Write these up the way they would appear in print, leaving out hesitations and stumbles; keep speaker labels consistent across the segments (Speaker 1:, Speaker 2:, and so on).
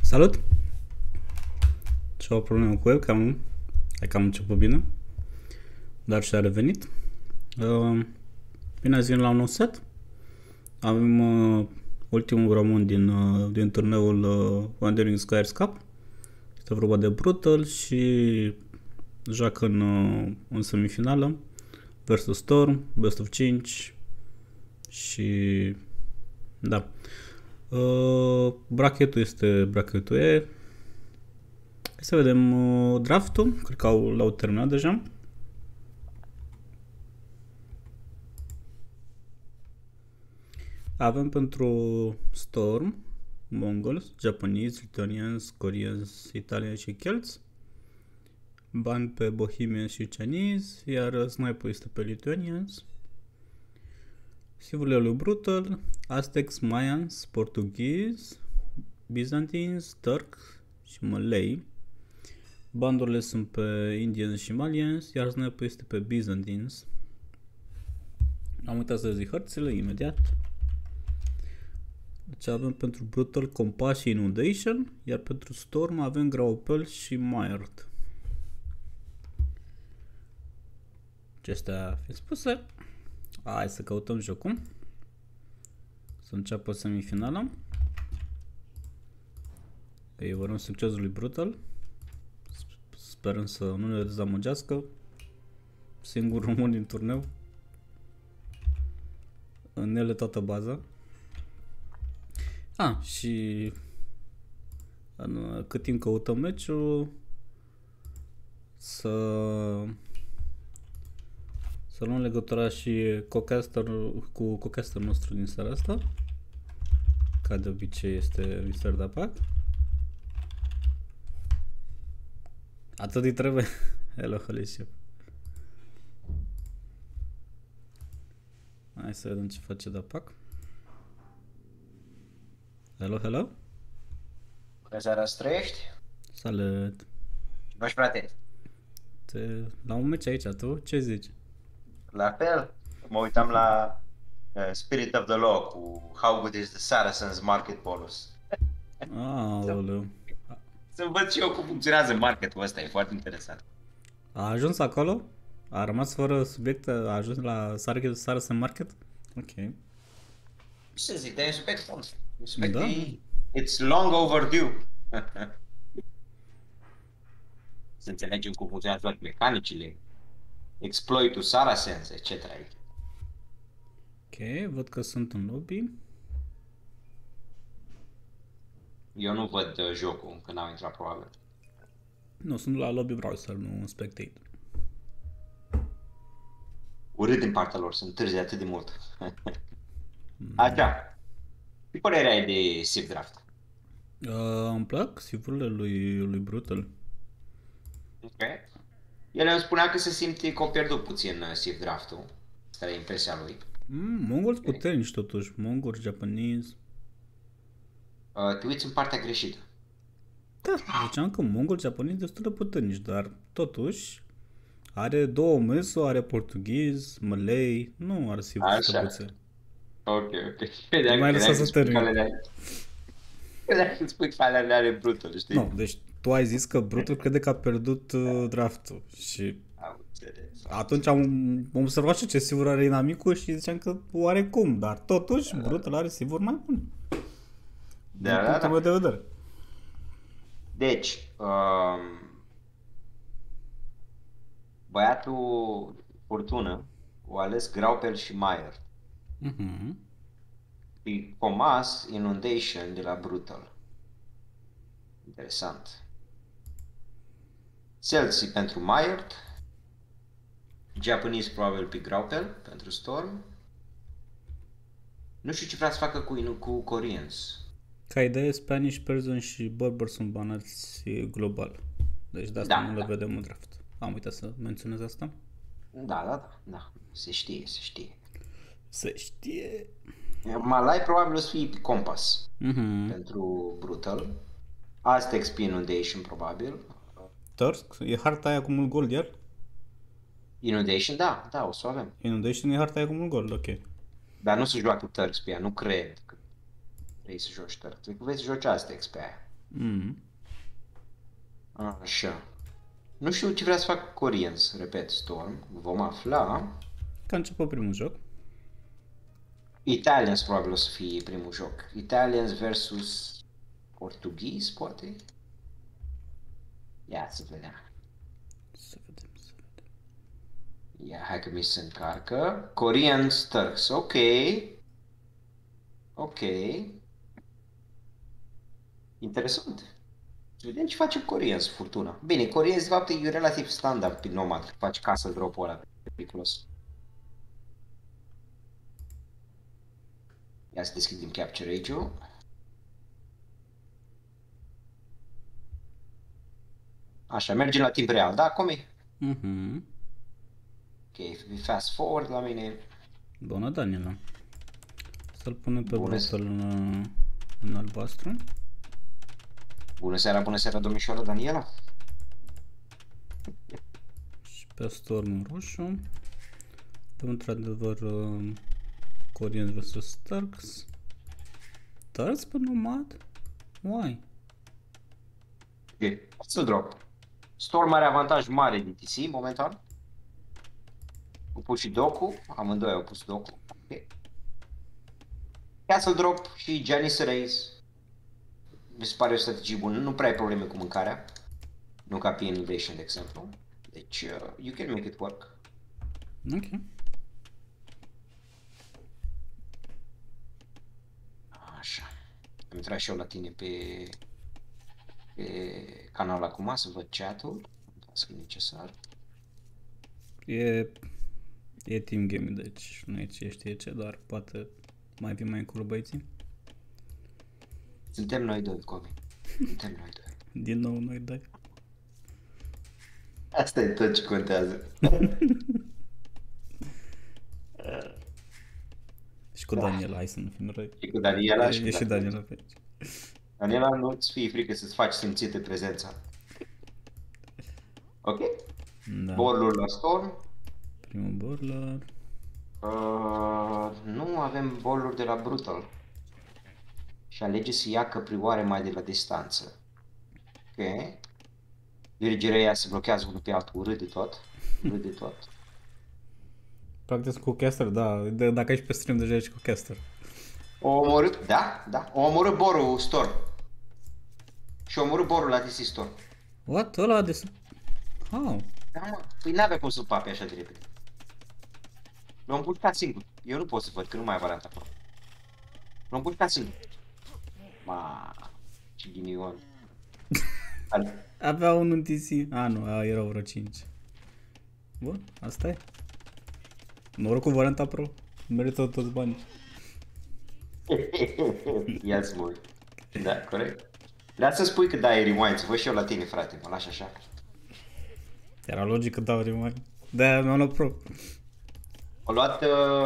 Speaker 1: Salut! Și o problemă cu webcam-ul. E că am început bine, dar și-a revenit. Bine ați venit la un nou set. Avem ultimul român din turneul Wandering Skiers Cup. Este vorba de Brutal și joacă în semifinală versus Storm, best of 5 și da. Bracketul este bracketul E. Hai să vedem draftul. Cred că l-au terminat deja. Avem pentru Storm Mongols, Japanese, Lithuanians, Koreans, Italians și Celts. Bani pe Bohemians și Chinese, iar sniper este pe Lithuanians. Sivurile lui Brutal, Aztecs, Mayans, Portuguese, Byzantines, Turk și Malay. Bandurile sunt pe Indians și Malians, iar sniper este pe Byzantines. Am uitat să zic hărțile imediat. Deci avem pentru Brutal Compass și Inundation, iar pentru Storm avem Graupel și Myard. Acestea fiind spuse, hai să căutăm jocul. Să înceapă semifinala. Îi urăm succesul lui Brutal. Sperăm să nu ne dezamăgească. Singur român din turneu. În ele toată baza. Și cât timp căutăm meciul, să luăm legătura și cu co-caster nostru din seara asta. Ca de obicei este Mr. Dapac. Atât îi trebuie. Hello, Alicia. Hai să vedem ce face Dapac. Hello, hello.
Speaker 2: Bună seara, Străiești?
Speaker 1: Salut.
Speaker 2: Ce faci, frate?
Speaker 1: La un meci aici, tu? Ce zici?
Speaker 2: La fel, mă uitam la Spirit of the Law cu How Good is the Saracens Market Bonus.
Speaker 1: Aoleu.
Speaker 2: Să văd și eu cum funcționează marketul ăsta, e foarte interesant.
Speaker 1: A ajuns acolo? A rămas fără subiect? A ajuns la Saracen Market? Ok.
Speaker 2: Ce să zic, dar e un subiect bun. Un subiect
Speaker 1: Da.
Speaker 2: It's long overdue. Să înțelegem cum funcționează toate mecanicile, exploitul Saracens, etc.
Speaker 1: Ok, văd că sunt în lobby.
Speaker 2: Eu nu văd jocul, încă n-au intrat probabil.
Speaker 1: Nu, sunt la lobby browser, nu în spectate.
Speaker 2: Urât din partea lor, sunt târzi atât de mult. Așa. Ce părere ai de Civ Draft?
Speaker 1: Îmi plac sivurile lui Brutal.
Speaker 2: Ok. El îmi spunea că se simte că a pierdut puțin Civ Draft-ul. Asta e impresia lui.
Speaker 1: Mongols puternici totuși. Mongols, Japanese.
Speaker 2: Te uiți în partea greșită.
Speaker 1: Da, ziceam că Mongols, Japanese destul de puternici, dar totuși are două meso, are portughez, Malay, nu are sivuri stăbuțe.
Speaker 2: Ok.
Speaker 1: Mai lăsa să termin.
Speaker 2: Credeam că spui că alea are Brutal, știi?
Speaker 1: Nu, deci tu ai zis că Brutal crede că a pierdut draftul și
Speaker 2: Am înțeles.
Speaker 1: atunci am observat și ce sivuri are inamicul și ziceam că oarecum, dar totuși Brutal are sivuri mai bune. Din punctul meu de vedere.
Speaker 2: Deci, băiatul Furtună o ales Graupel și Meyer. Și Comas Inundation de la Brutal. Interesant. Celsi pentru Meyer. Japanese probabil pe Graupel pentru Storm. Nu știu ce vrea să facă cu Koreans.
Speaker 1: Ca idee, Spanish, Persian și Berber sunt banați global. Deci de asta nu le vedem în draft. Am uitat să menționez asta.
Speaker 2: Da. Se știe.
Speaker 1: Se știe.
Speaker 2: Malay probabil o să fie pe Compass pentru Brutal. Aztecs pe Inundation probabil.
Speaker 1: Turk? E harta aia cu mult gold iar?
Speaker 2: Inundation, da, o să o avem.
Speaker 1: Inundation e harta aia cu mult gold, ok.
Speaker 2: Dar nu se joacă Turks pe ea, nu cred că vrei să joci Turks. Cred că vrei să joci Aztecs pe aia.
Speaker 1: Mm.
Speaker 2: Așa. Nu știu ce vrea să fac Koreans, repet, Storm. Vom afla.
Speaker 1: Că a început primul joc.
Speaker 2: Italians probabil o să fie primul joc. Italians versus portughizi, poate? Ia să vedem.
Speaker 1: Să vedem.
Speaker 2: Ia, hai că mi se încarcă. Koreans Turks, ok. Ok. Interesant. Să vedem ce face Koreans, Furtuna. Bine, Koreans de fapt e relativ standard pe Nomad. Faci casă drop-ul ăla periculos. Ia să deschidem Capture Age-ul. Așa, mergem la timp real, da, Comi?
Speaker 1: Mhm.
Speaker 2: Ok, fast forward la mine.
Speaker 1: Bună, Daniela. Să-l punem pe
Speaker 2: Bună.
Speaker 1: Brutal în albastru.
Speaker 2: Bună seara, domnișoară Daniela.
Speaker 1: Și pe Storm roșu. Avem într-adevăr Koreans vs Turks. Turks pe Nomad? Why?
Speaker 2: Ok, să drop. Storm are avantaj mare din TC momentan. Au pus și Doku, amândoi au pus Doku. Ok. Castle Drop și Janice Race. Mi se pare o strategie bună, nu prea ai probleme cu mâncarea. Nu ca pe Invasion, de exemplu. Deci, you can make it work.
Speaker 1: Ok.
Speaker 2: Așa. Am intrat și eu la tine pe canal acum să văd chat-ul. Să e necesar.
Speaker 1: E team game, deci nu e ce știe ce, dar poate mai vin mai încolo băieții.
Speaker 2: Suntem noi doi, Comi. Suntem noi doi.
Speaker 1: Din nou noi doi.
Speaker 2: Asta e tot ce contează.
Speaker 1: Și cu Daniela, hai să nu fim răi.
Speaker 2: Și cu Daniela
Speaker 1: E și Daniela pe aici.
Speaker 2: Daniela, nu-ți fie frică să-ți faci simțită prezența. Ok?
Speaker 1: Da.
Speaker 2: Borlul la Storm.
Speaker 1: Primul borler.
Speaker 2: Nu avem boluri de la Brutal. Și alege să ia căprioare mai de la distanță. Ok. Dirigerea ea se blochează unul pe altul, urât de tot. Urât de tot.
Speaker 1: Practic cu caster, da. Dacă ești pe stream deja ești cu caster.
Speaker 2: O omorât, da. O omorât borul Storm. Și o omorât borul la TC Storm.
Speaker 1: What? Ăla de... How?
Speaker 2: Da, mă. Păi n-avea cum să pape așa de repede. L-am pușcat singur. Eu nu pot să văd, că nu mai e varianta acolo. L-am pușcat singur. Ma, ce ghinion.
Speaker 1: Avea un în TC. Nu, erau vreo 5. Bun, asta e. Noroc cu varianta pro. Merită toți banii.
Speaker 2: Ia-ți mult. Da, corect. Vreau să spui că dai rewind, să văd și eu la tine, frate, mă lași așa.
Speaker 1: Era logic că dau rewind. De-aia mi-am luat pro.
Speaker 2: O luat...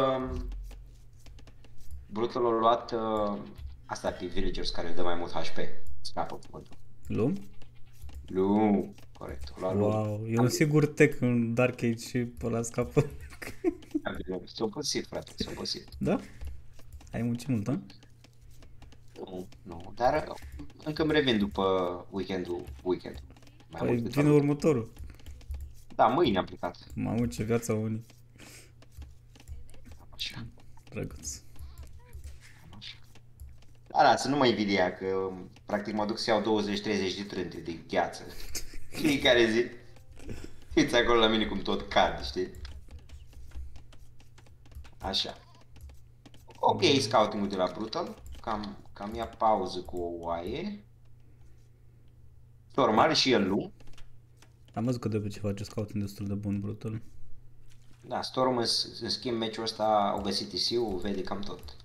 Speaker 2: Brutal a luat... asta pe Villagers care dă mai mult HP. Scapă cuvântul.
Speaker 1: Lum?
Speaker 2: Lu, corect. O luat
Speaker 1: Wow, e un sigur tech în Dark Age și pe ăla scapă.
Speaker 2: S-o păsit, frate, s-o păsit.
Speaker 1: Da? Ai muncit mult, da?
Speaker 2: Nu, dar încă îmi revin după weekendul.
Speaker 1: Păi vine următorul.
Speaker 2: Da, mâine am plecat.
Speaker 1: Mamă, ce viața unii.
Speaker 2: Așa.
Speaker 1: Drăguț.
Speaker 2: Da, să nu mă invidia că practic mă duc să iau 20-30 de trânte de gheață. Fiecare zi. Fiți acolo la mine cum tot cad, știi? Așa. Ok, scouting-ul de la Brutal. Cam ia pauză cu o oaie. Storm are și el lung.
Speaker 1: Am văzut că de ce face scouting destul de bun, Brutal.
Speaker 2: Da, Storm în schimb meciul ăsta au găsit TC-ul, vede cam tot.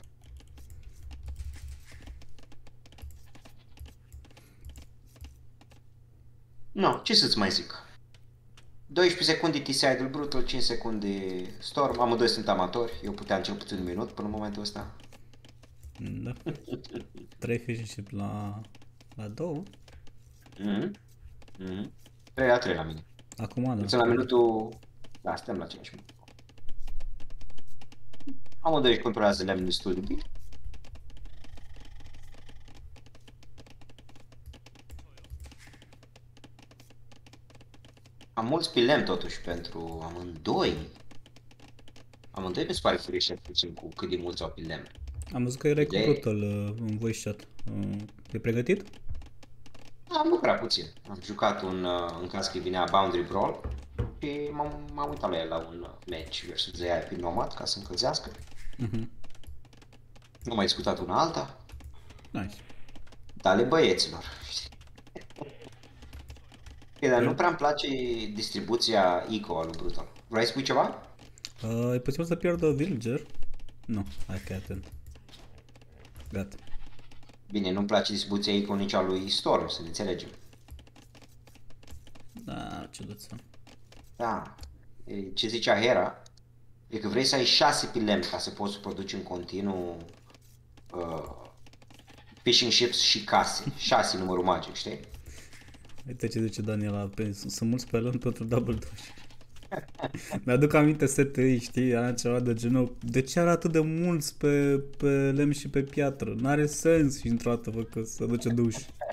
Speaker 2: No, ce să-ți mai zic? 12 secunde TC Idle Brutal, 5 secunde Storm, amândoi sunt amatori, eu puteam cel puțin un minut până în momentul ăsta.
Speaker 1: Da. 3 fish la 2.
Speaker 2: 3-3 la mine.
Speaker 1: Acum, da.
Speaker 2: Sunt la minutul... Da, suntem la același minut. Amândoi își controlează lemnul destul de bine. Am mulți pilem totuși pentru amândoi. Amândoi mi se pare furișe puțin cu cât de mulți au pilem.
Speaker 1: Am văzut că erai cu
Speaker 2: De...
Speaker 1: Brutal în voice chat. E pregătit?
Speaker 2: Am nu prea puțin. Am jucat în caz că vinea Boundary Brawl și m-am uitat la el la un match versus AI Nomad ca să încălzească. Nu mai discutat una alta.
Speaker 1: Nice.
Speaker 2: Dale băieților. Dar nu prea îmi place distribuția eco al lui Brutal. Vrei să spui ceva?
Speaker 1: E posibil să pierdă villager? Nu, hai că e atent. Gata.
Speaker 2: Bine, nu-mi place distribuția eco nici a lui Storm, să ne înțelegem.
Speaker 1: Da, ciudăță.
Speaker 2: Da. Ce zicea Hera e că vrei să ai 6 pilem ca să poți produce în continuu fishing ships și case. 6 numărul magic, știi?
Speaker 1: Uite ce zice Daniela, sunt mulți pe lângă pentru double dash. Mi-aduc aminte STI, știi, era ceva de genul, de ce are atât de mulți pe lemn și pe piatră? N-are sens și într-o dată, că se duce duș.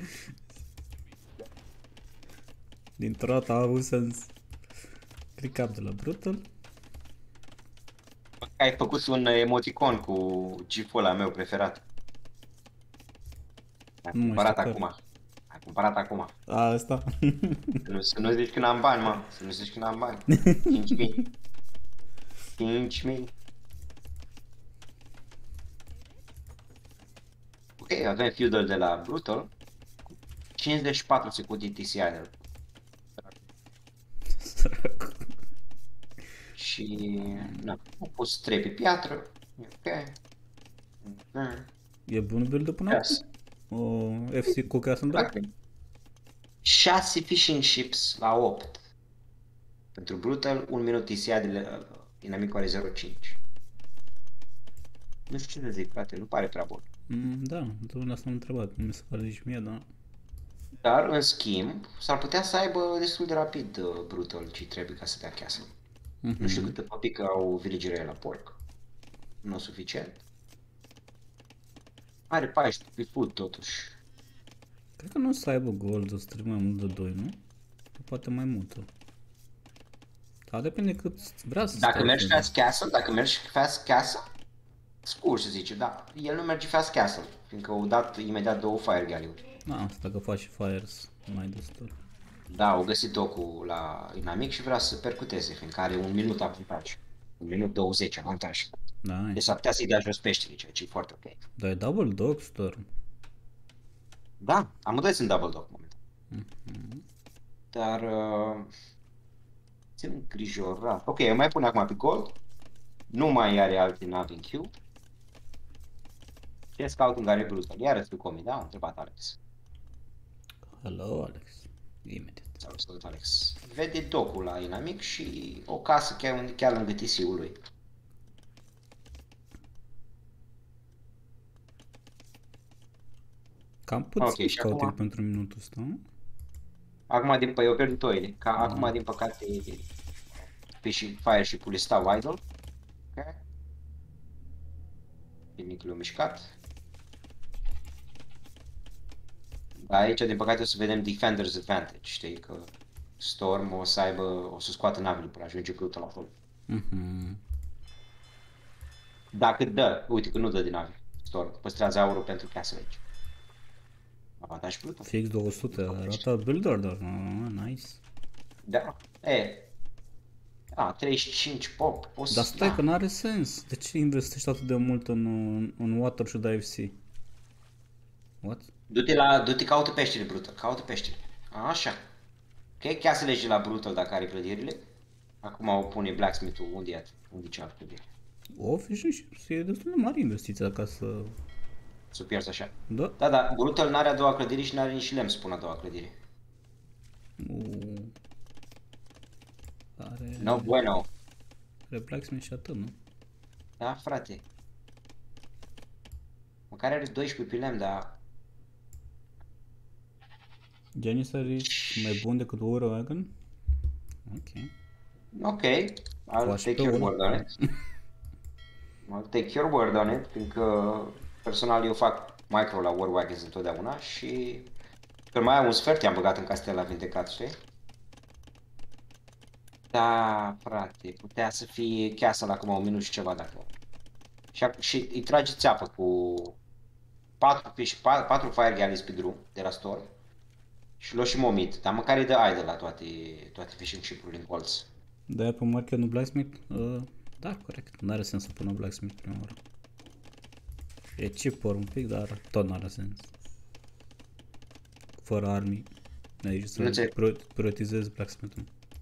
Speaker 1: Dintr-o dată a avut sens. Click up de la Brutal.
Speaker 2: Ai făcut un emoticon cu giful ăla meu preferat. Ai cumpărat acum. Ai cumpărat acum.
Speaker 1: A, asta?
Speaker 2: Să nu zici că n-am bani, mă. Să nu zici că n-am bani. 5.000. 5.000. Ok, avem feudal de la Brutal. 54 secunde TCI. Și na, am pus 3 pe piatră. Ok.
Speaker 1: E bun build până acum? O FC cu Castle Drop?
Speaker 2: 6 fishing ships la 8. Pentru Brutal, 1 minut TCI de inamicul are 0.5. Nu știu ce să zic, frate, nu pare prea bun.
Speaker 1: Da, tot asta m-am întrebat, nu mi se pare nici mie, dar...
Speaker 2: Dar, în schimb, s-ar putea să aibă destul de rapid Brutal ce trebuie ca să dea castle. Nu știu câte păpică au villagerii la porc. Nu suficient. Are 14 pe food, totuși.
Speaker 1: Cred că nu o să aibă gold, o să trebuie mai mult de 2, nu? Poate mai multă. Dar depinde cât vrea să
Speaker 2: Dacă mergi fast castle, scurt să zice, da. El nu merge fast castle, fiindcă au dat imediat 2 fire galley-uri.
Speaker 1: Asta că faci și fires mai destul.
Speaker 2: Da, au găsit docul la inamic și vrea să percuteze, fiindcă are 1 minut avantaj. 1 minut 20 avantaj.
Speaker 1: Da.
Speaker 2: Deci s-ar putea să-i dea jos peștele, ceea ce e foarte ok.
Speaker 1: Dar e double dog storm.
Speaker 2: Da, amândoi sunt double dog momentan. Dar țin îngrijorat. Ok, eu mai pun acum pe gold. Nu mai are alte nave în queue. Ce scouting are Brutal? Iarăși tu comi, da? A întrebat Alex.
Speaker 1: Hello, Alex. Imediat.
Speaker 2: Salut, Alex. Vede docul la inamic și o casă chiar lângă TC-ul lui.
Speaker 1: Cam puțin scouting acum... pentru minutul ăsta, nu?
Speaker 2: Acum, eu pierd toile. Acum, din păcate, fire și puli stau idle. Ok. Nimic l-a mișcat. Dar aici, din păcate, o să vedem Defender's Advantage, știi, că Storm o să scoată navele până ajunge Brutal acolo. Dacă dă, uite că nu dă din nave, Storm, păstrează aurul pentru castle aici. Avantaj Brutal.
Speaker 1: Fix 200, arată builder, dar nice.
Speaker 2: Da, 35 pop.
Speaker 1: Dar stai că n-are sens. De ce investești atât de mult în Watershed AFC? What?
Speaker 2: Du-te, caută peștele, Brutal, caută peștele. Așa. Ok, chiar să legi la Brutal dacă are clădirile. Acum o pune blacksmith-ul unde e cealaltă clădire.
Speaker 1: E destul de mare investiția ca să...
Speaker 2: Să pierzi așa.
Speaker 1: Da.
Speaker 2: Da, Brutal n-are a doua clădire și n-are nici lemn să pună a doua clădire.
Speaker 1: Are...
Speaker 2: No bueno.
Speaker 1: Are blacksmith și atât, nu?
Speaker 2: Da, frate. Măcar are 12 pe lemn, dar...
Speaker 1: Janissary mai bun decât War Wagon? Ok.
Speaker 2: I'll take your word on it. I'll take your word on it, fiindcă personal eu fac micro la War Wagons întotdeauna și când mai am un sfert i-am băgat în castel la vindecat, știi? Da, frate, putea să fie Castle acum un minut și ceva dacă. Și îi trageți apă cu 4 Fire Galleys pe drum de la store și l-o și momit, dar măcar îi dă idle la toate fishing ship-urile în colț.
Speaker 1: De-aia pe market nu blacksmith? Da, corect. N-are sens să pună blacksmith prima oară. E cheaper un pic, dar tot n-are sens. Fără army. Aici să prioritizezi blacksmith-ul.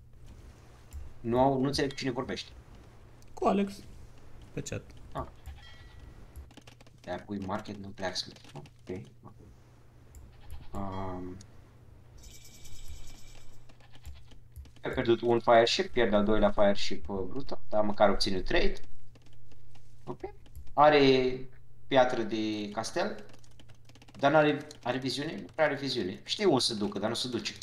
Speaker 2: Nu înțeleg cu cine vorbești.
Speaker 1: Cu Alex. Pe chat.
Speaker 2: Ah. De-aia pui market, nu blacksmith. Ok. Ai pierdut un fire ship, pierd al doilea fire ship brutal, dar măcar obține trade. Ok. Are piatră de castel, dar nu are viziune? Nu prea are viziune. Știu unde să ducă, dar nu se duce.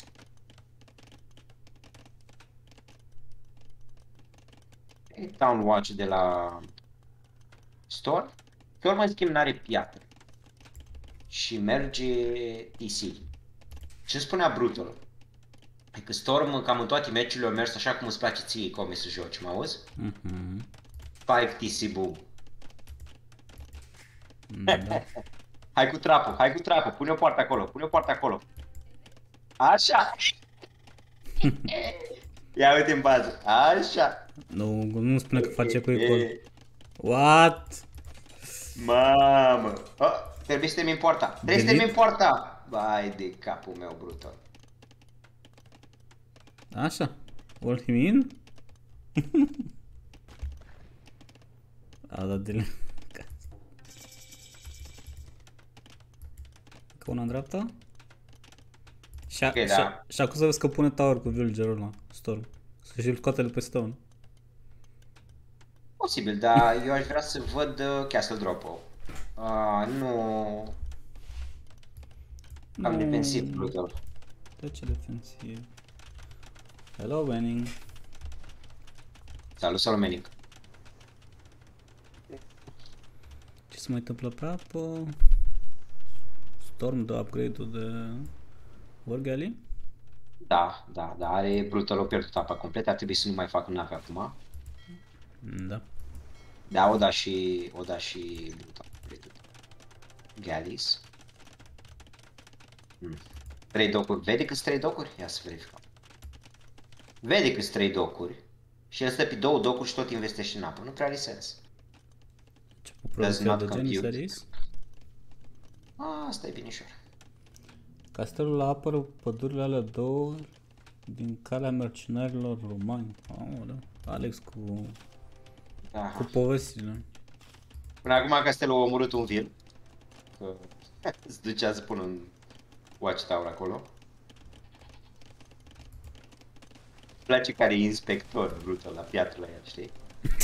Speaker 2: Okay. Town Watch de la store. Pe urmă schimb n-are piatră. Și merge TC. Ce spunea Brutal? E că Storm cam în toate meciurile au mers așa cum îți place ție cum să joci, mă auzi? 5 TC boom.
Speaker 1: Da.
Speaker 2: Hai cu trapul, pune o poartă acolo, Așa. Ia uite în bază, așa.
Speaker 1: Nu spune că face cu ecol. What?
Speaker 2: Mamă. Trebuie să termin poarta. Vai de capul meu, Brutal.
Speaker 1: Așa. All him in? A dat de Că una în dreapta? Și acum să vezi că pune tower cu villagerul ăla, Storm. Să și-l scoate de pe stone.
Speaker 2: Posibil, dar eu aș vrea să văd Castle Drop-ul. Nu... Am defensiv, Brutal.
Speaker 1: De ce defensiv? Hello, Manning.
Speaker 2: Salut, Manning.
Speaker 1: Ce se mai întâmplă pe apă? Storm dă upgrade-ul de Wargali?
Speaker 2: Da, are Brutal, o pierdut apa complet, ar trebui să nu mai fac nave acum.
Speaker 1: Da.
Speaker 2: Da, o da și Brutal. Galleys. 3 docuri, vede câți 3 docuri? Ia să verificăm. Vede câți 3 docuri și el stă pe 2 docuri și tot investește în apă, nu prea are sens.
Speaker 1: Ce producția de Janissaries?
Speaker 2: Asta e binișor.
Speaker 1: Castelul apără pădurile alea două din calea mercenarilor romani. Alex cu povestile.
Speaker 2: Până acum castelul a omorât un vil. Că se ducea să pună un watchtower acolo. Îmi place care e inspector Brutal la piatră la el, știi?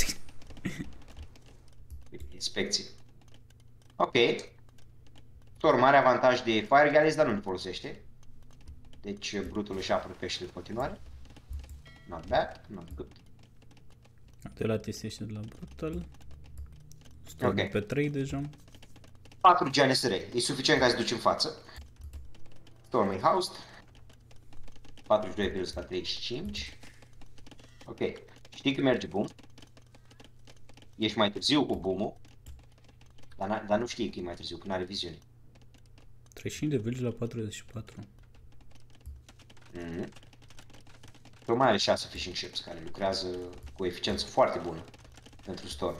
Speaker 2: Inspecții. Ok. Storm are avantaj de Fire Galleys, dar nu îl folosește. Deci Brutal își apără peștele în continuare. Not bad, not good.
Speaker 1: De la TC și de la Brutal. Storm pe 3 deja.
Speaker 2: 4 GNSR, e suficient ca să duci în față. Storm e housed. 42 pills la 35. Ok, știi că merge boom. Ești mai târziu cu boom-ul. Dar nu știi că e mai târziu, că nu are viziune.
Speaker 1: 35 de village la 44.
Speaker 2: Mai are 6 fishing ships care lucrează cu o eficiență foarte bună pentru Storm.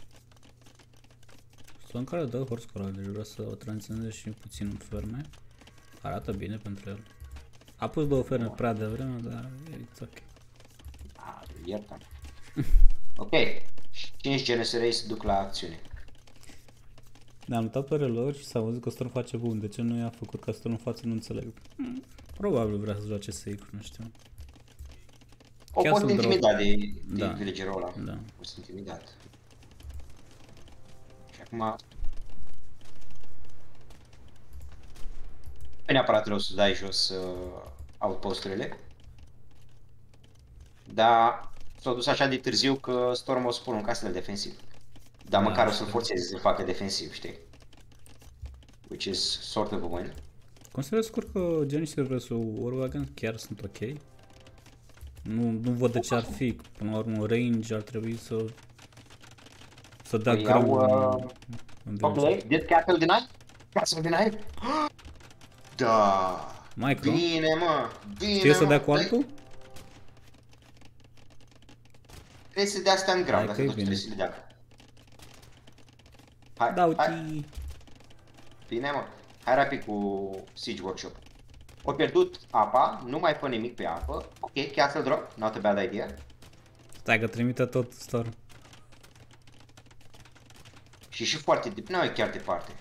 Speaker 1: Storm care dă horse coral, deci vrea să o tranționeze și puțin în ferme. Arată bine pentru el. A pus 2 ferme prea devreme, dar it's ok.
Speaker 2: Iertam. Ok, 5 GNSR se duc la acțiune.
Speaker 1: Ne-am uitat pe reloj și s-a văzut că Storm face boom. De ce nu i-a făcut ca Storm în față, nu înțeleg. Probabil vrea să joace safe, nu știu.
Speaker 2: O fost intimidat de villagerul ăla.
Speaker 1: Da.
Speaker 2: O fost intimidat. Și acum... Nu e neapărat rău să dai jos outposturile. Dar s-a dus așa de târziu că Storm o să pună un castel defensiv. Dar măcar o să-l forțeze să facă defensiv, știi? Which is sort of a win.
Speaker 1: Consider scurt că Genesis vs Warwagon chiar sunt ok? Nu văd de ce ar fi. Până la urmă, range ar trebui să dea
Speaker 2: Păi
Speaker 1: greu
Speaker 2: ok, did Castle deny? Castle deny? Da.
Speaker 1: Micro?
Speaker 2: Bine, mă. Bine,
Speaker 1: Știe să
Speaker 2: mă.
Speaker 1: dea cu altul?
Speaker 2: Trebuie să dea stand ground,
Speaker 1: Hai
Speaker 2: dacă
Speaker 1: că e
Speaker 2: tot
Speaker 1: bine.
Speaker 2: trebuie să le dea. Hai,
Speaker 1: Da,
Speaker 2: hai.
Speaker 1: uite.
Speaker 2: Bine, mă. Hai rapid cu Siege Workshop. O pierdut apa, nu mai fă nimic pe apă. Ok, Castle drop, not a bad idea.
Speaker 1: Stai că trimite tot store.
Speaker 2: Și foarte nu e chiar departe.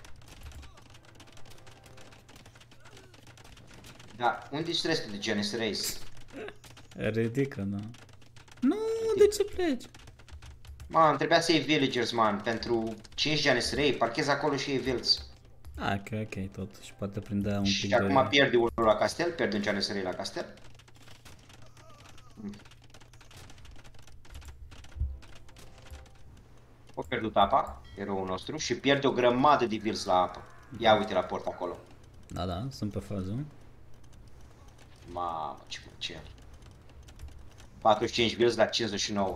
Speaker 2: Da, unde-i restul de Genesis Race?
Speaker 1: Ridică, da. Nu, de ce pleci?
Speaker 2: Man, trebuia să iei villagers, man, pentru 5 Genesis Race, parchezi acolo și iei vills.
Speaker 1: Ah, ok, tot. Și poate prindea un
Speaker 2: Și
Speaker 1: pic
Speaker 2: acum
Speaker 1: de...
Speaker 2: pierde unul la castel, pierde un Genesis Race la castel. O pierdut apa, eroul nostru, și pierde o grămadă de vills la apă. Ia uite la port acolo.
Speaker 1: Da, sunt pe fază.
Speaker 2: Mamă, ce cer. 45 vills la 59.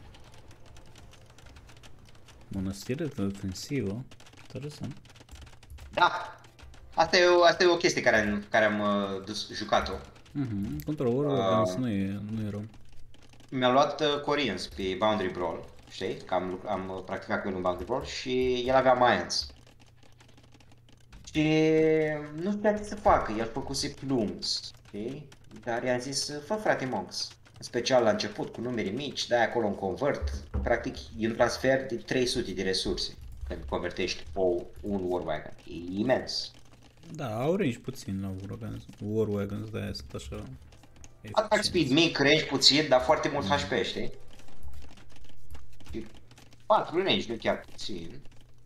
Speaker 1: Mănăstire defensivă. Interesant.
Speaker 2: Da! Asta e o chestie care am jucat-o.
Speaker 1: Control Wargames nu e rău.
Speaker 2: Mi-a luat Corians pe Boundary Brawl, știi? Că am practicat cu el un Boundary Brawl și el avea Mayans. Și nu știa ce să facă, el făcuse plums, știi? Dar i-a zis, fă frate Monks. În special la început, cu numere mici, dai acolo un convert. Practic e un transfer de 300 de resurse când convertești un Warwagon. E imens.
Speaker 1: Da, au range puțin la Warwagons, de-aia sunt așa...
Speaker 2: Attack speed mic, range puțin, dar foarte mult HP, știi? Și 4 range, nu chiar puțin.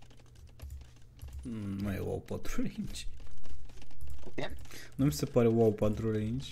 Speaker 1: Nu e WoW 4 range.
Speaker 2: Ok?
Speaker 1: Nu mi se pare WoW 4 range.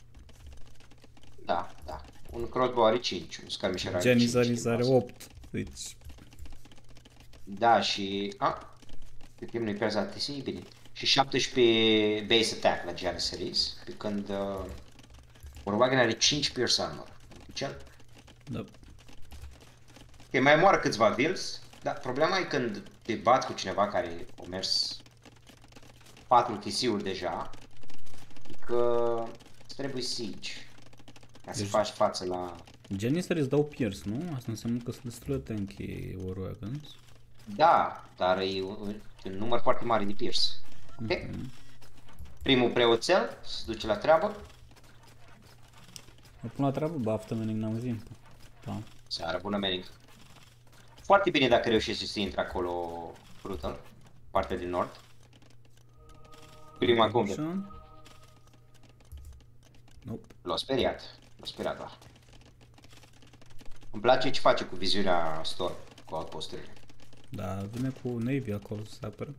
Speaker 2: Da. Un crossbow are 5, un skirmisher are 5.
Speaker 1: Genesis are 8, deci...
Speaker 2: Da, și... Pe timp nu-i pierzi ATC, bine. Și 17 base attack la Genesis, pe când Warwagon are 5 pierce armor.
Speaker 1: Da.
Speaker 2: Că mai moară câțiva vills, dar problema e când te bați cu cineva care a mers 4 TC-uri deja, e că îți trebuie siege ca să faci față la...
Speaker 1: Genesis îți dau pierce, nu? Asta înseamnă că sunt destul de tanky Warwagons.
Speaker 2: Da, dar e un număr foarte mare de pierce. Ok? Primul preoțel se duce la treabă.
Speaker 1: Mă pun la treabă, baftă, mening, n-auzim. Da.
Speaker 2: Seara bună, Mering. Foarte bine dacă reușești să intri acolo, Brutal, partea din nord. Prima convert.
Speaker 1: Nope.
Speaker 2: L-a speriat, da. Îmi place ce face cu viziunea Storm, cu outposturile.
Speaker 1: Da, vine cu Navy acolo să se apără.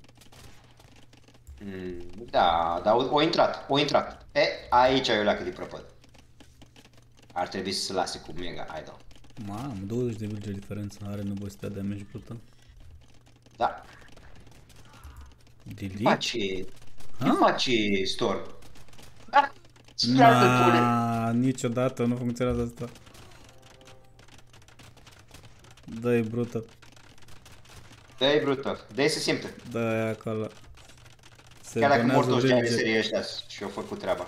Speaker 2: Da, dar o intrat. Aici e o leacă de prăpăd. Ar trebui să se lase cu Mega Idol.
Speaker 1: Mamă, 20 de vilgeri diferență, are nevoie să dea damage brutal.
Speaker 2: Da.
Speaker 1: Delete?
Speaker 2: Ce face Storm?
Speaker 1: Niciodată nu funcționează asta. Dă-i brutal.
Speaker 2: Dă-i brutal, dă-i să simte.
Speaker 1: Dă-i acolo.
Speaker 2: Chiar dacă mor toți Janisserii ăștia și-au făcut treaba.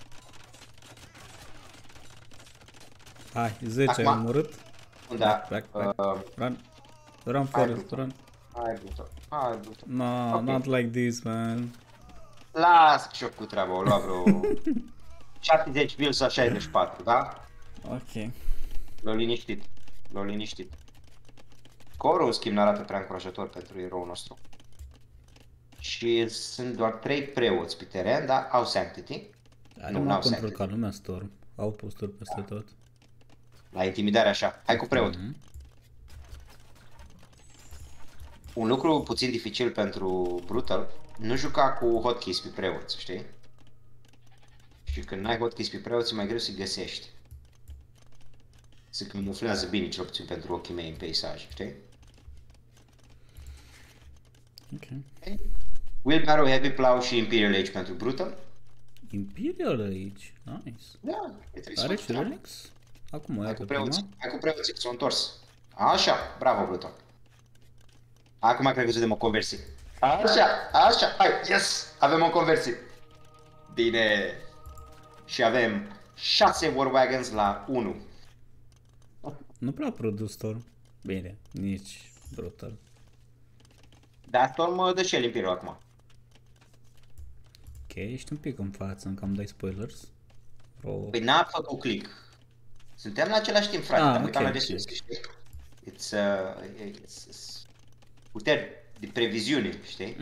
Speaker 1: Hai, 10 ai omorât.
Speaker 2: Da.
Speaker 1: Back. Run Forest, run.
Speaker 2: Hai brutal.
Speaker 1: No, not like this, man.
Speaker 2: Las că și-au făcut treaba, o lua vreo 70 vills sau 64, da?
Speaker 1: Ok.
Speaker 2: L-au liniștit. Scorul, în schimb, n-arată prea încurajator pentru eroul nostru. Și sunt doar 3 preoți pe teren, dar au Sanctity.
Speaker 1: Are mai control ca lumea Storm. Au posturi peste tot.
Speaker 2: La intimidare așa. Hai cu preot. Un lucru puțin dificil pentru Brutal, nu juca cu hotkeys pe preoți, știi? Și când n-ai hotkeys pe preoți, e mai greu să-i găsești. Se camuflează bine, cel puțin pentru ochii mei în peisaj, știi?
Speaker 1: Ok.
Speaker 2: Wheelbarrow, Heavy Plow și Imperial Age pentru Brutal.
Speaker 1: Imperial Age, nice.
Speaker 2: Da, e 300.
Speaker 1: Are și Relics? Acum o ia
Speaker 2: Hai
Speaker 1: pe
Speaker 2: cu
Speaker 1: prima.
Speaker 2: preoții, hai cu preoții, s-au întors. Așa, bravo, Brutal. Acum cred că vedem o conversie. Așa, hai, yes! Avem o conversie. Bine. Și avem 6 Warwagons la 1.
Speaker 1: Nu prea a produs Storm. Bine, nici Brutal.
Speaker 2: Dar Storm dă și el Imperiul acum.
Speaker 1: Ok, ești un pic în față, încă îmi dai spoilers.
Speaker 2: Păi n-a făcut click. Suntem la același timp, frate, am uitat la resurse, știi? It's puteri de previziune, știi?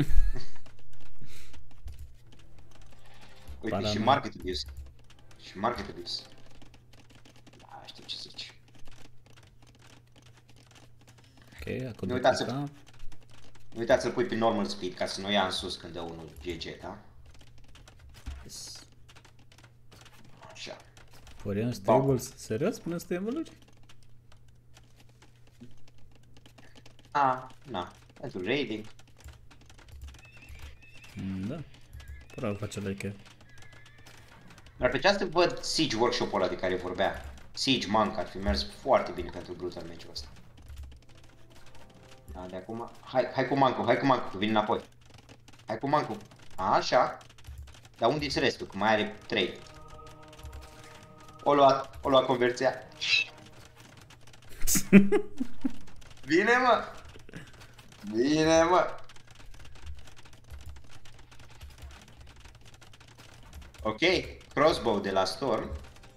Speaker 2: Uite,
Speaker 1: Paranoia.
Speaker 2: și market abuse. Și market abuse. Da, știu ce zici.
Speaker 1: Ok, acum
Speaker 2: Nu
Speaker 1: de
Speaker 2: uitați,
Speaker 1: pick up.
Speaker 2: nu uitați să-l pui pe normal speed ca să nu ia în sus când dă unul GG, da?
Speaker 1: Yes.
Speaker 2: Așa.
Speaker 1: Foreign Stables, serios? Până stable-uri?
Speaker 2: Na, pentru raiding.
Speaker 1: Da. Pura face like.
Speaker 2: Dar pe ce să văd Siege Workshop-ul ăla de care vorbea. Siege Monk ar fi mers foarte bine pentru Brutal meciul ăsta. Da, de acum... Hai cu Mancu, vin înapoi. Hai cu Mancu. Așa. Dar unde-i restul? Că mai are 3. O luat conversia. Bine, mă! Bine, mă! Ok, crossbow de la Storm.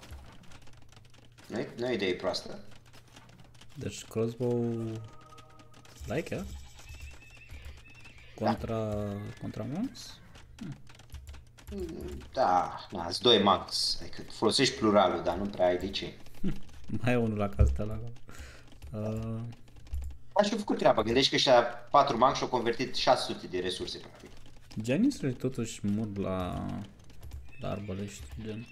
Speaker 2: Nu e idee proastă.
Speaker 1: Deci crossbow like, yeah? Contra monks?
Speaker 2: Da, na, sunt 2 monks. Adică folosești pluralul, dar nu prea ai de ce.
Speaker 1: Mai e unul la castel acolo.
Speaker 2: Dar și-au făcut treaba. Gândești că ăștia 4 monks și-au convertit 600 de resurse, practic.
Speaker 1: Janissarii totuși mut la arbalești, gen.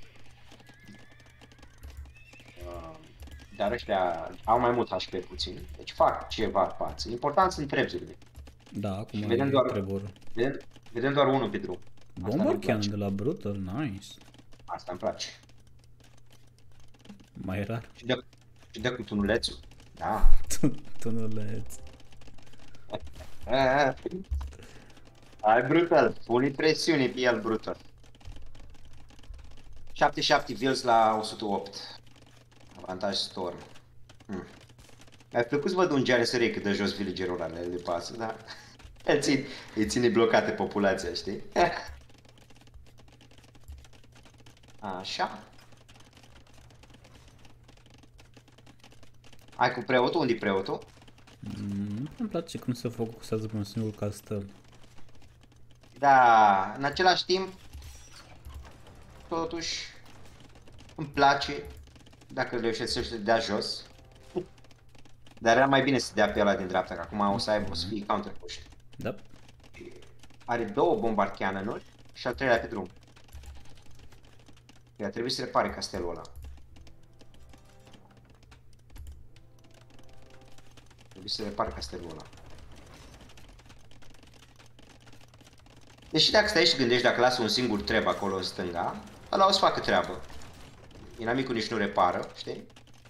Speaker 2: Dar ăștia au mai mult HP puțin. Deci fac ceva față. Important sunt treburile.
Speaker 1: Da, acum
Speaker 2: Și
Speaker 1: e
Speaker 2: vedem doar-
Speaker 1: treburi.
Speaker 2: Vedem doar unul pe drum.
Speaker 1: Bomber
Speaker 2: nu-mi
Speaker 1: cannon
Speaker 2: place.
Speaker 1: de la Brutal, nice.
Speaker 2: Asta îmi place.
Speaker 1: Mai rar.
Speaker 2: Și dă cu tunulețul. Da.
Speaker 1: Tunuleț.
Speaker 2: Hai, Brutal. Pune presiune pe el, Brutal. 77 vills la 108. Avantaj Storm. Mi-a plăcut să văd un GRSR cât de jos villagerul ăla, le pasă, da? Îi ține blocate populația, știi? Așa. Hai cu preotul? Unde-i preotul?
Speaker 1: Nu-mi place cum se focusează pe un singur castel.
Speaker 2: Da, în același timp, totuși, îmi place dacă reușește să dea jos. Dar era mai bine să dea pe ăla din dreapta, că acum o să fie counter-push.
Speaker 1: Da.
Speaker 2: Are 2 bombard cannon-uri și al 3-lea pe drum. Ea trebuie să repare castelul ăla. Trebuie să repare castelul ăla. Deși dacă stai și gândești, dacă lasă un singur treb acolo în stânga, ăla o să facă treabă. Inamicul nici nu repară, știi?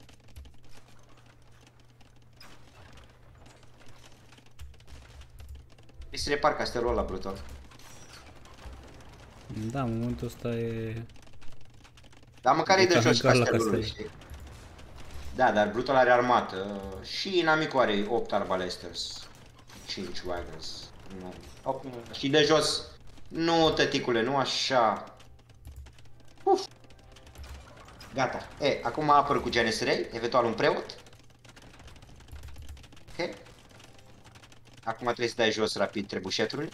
Speaker 2: Trebuie să repar castelul ăla, Brutal.
Speaker 1: Da, în momentul ăsta e...
Speaker 2: Dar măcar e de jos
Speaker 1: măcar la
Speaker 2: castelul,
Speaker 1: castel.
Speaker 2: știi? Da, dar Brutal are armată și inamicul are 8 arbalesters, 5 wagons. Și de jos, nu tăticule, nu așa. Uf. Gata. Acum apăr cu GNSR, eventual un preot. Ok. Acum trebuie să dai jos rapid trebușeturile.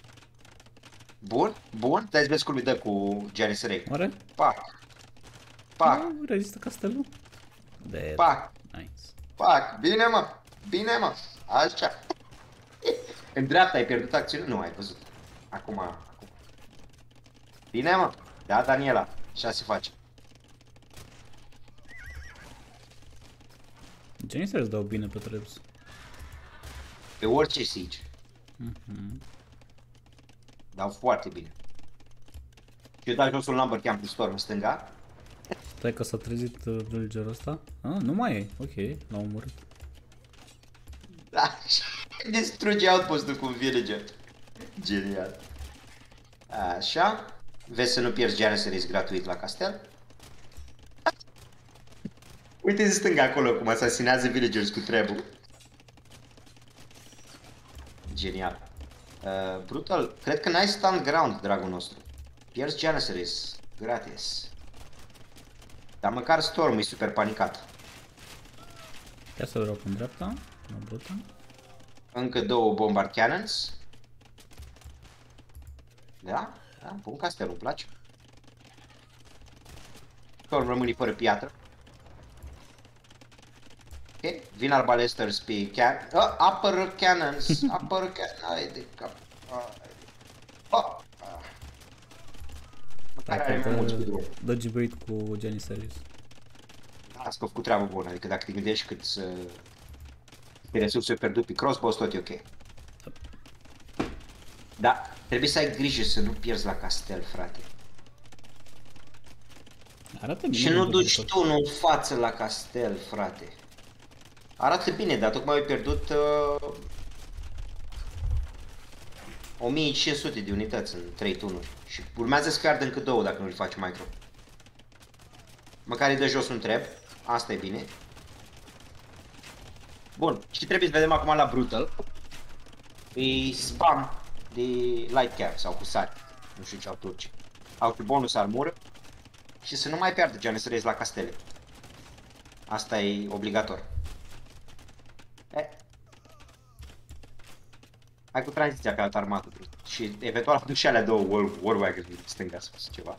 Speaker 2: Bun, dai-ți vezi cum îi dă cu GNSR.
Speaker 1: Oare?
Speaker 2: Pac.
Speaker 1: Nu, rezistă castelul? Dead.
Speaker 2: Pac.
Speaker 1: Nice.
Speaker 2: Pac, bine mă, așa. În dreapta ai pierdut acțiune? Nu, ai văzut. Acum. Bine mă, da, Daniela, așa se face.
Speaker 1: Janissarii îți dau bine pe trebs.
Speaker 2: Pe orice siege. Dau foarte bine. Și eu dau jos un lumber camp cu Storm în stânga.
Speaker 1: Stai că s-a trezit villagerul ăsta. Ah, nu mai e. Ok, l-au omorât.
Speaker 2: Da, distruge outpost-ul cu un villager. Genial. Așa. Vezi să nu pierzi Janissaries gratuit la castel. Uite în stânga acolo cum asasinează villagers cu trebul. Genial. Brutal, cred că n-ai stand ground, dragul nostru. Pierzi Janissaries gratis. Dar măcar Storm e super panicat.
Speaker 1: Ia să vreau în dreapta. La brută.
Speaker 2: Încă 2 bombard cannons. Da? Da, bun castelul, îmi place. Storm rămâne fără piatră. Ok, vin arbalesters pe apără cannons, apără cannons, ai de cap. Măcar are mai mulți cu drum.
Speaker 1: Dă gibrit cu Janissaries.
Speaker 2: Da, ați făcut treabă bună, adică dacă te gândești cât de resurse pierdut pe crossbows, tot e ok. Da, trebuie să ai grijă să nu pierzi la castel, frate.
Speaker 1: Arată bine.
Speaker 2: Și nu duci tu în față la castel, frate. Arată bine, dar tocmai ai pierdut 1500 de unități în 3 turnuri. Și urmează să piardă încă 2 dacă nu-l faci micro. Măcar îi dă jos un treb. Asta e bine. Bun, și trebuie să vedem acum la Brutal. E spam de light cap sau cu sari. Nu știu ce au turci. Au cu bonus armură. Și să nu mai piardă Janissaries la castele. Asta e obligator. Hai cu tranziția pe altă armată. Și eventual aduc și alea 2 War Wagons din stânga sau ceva.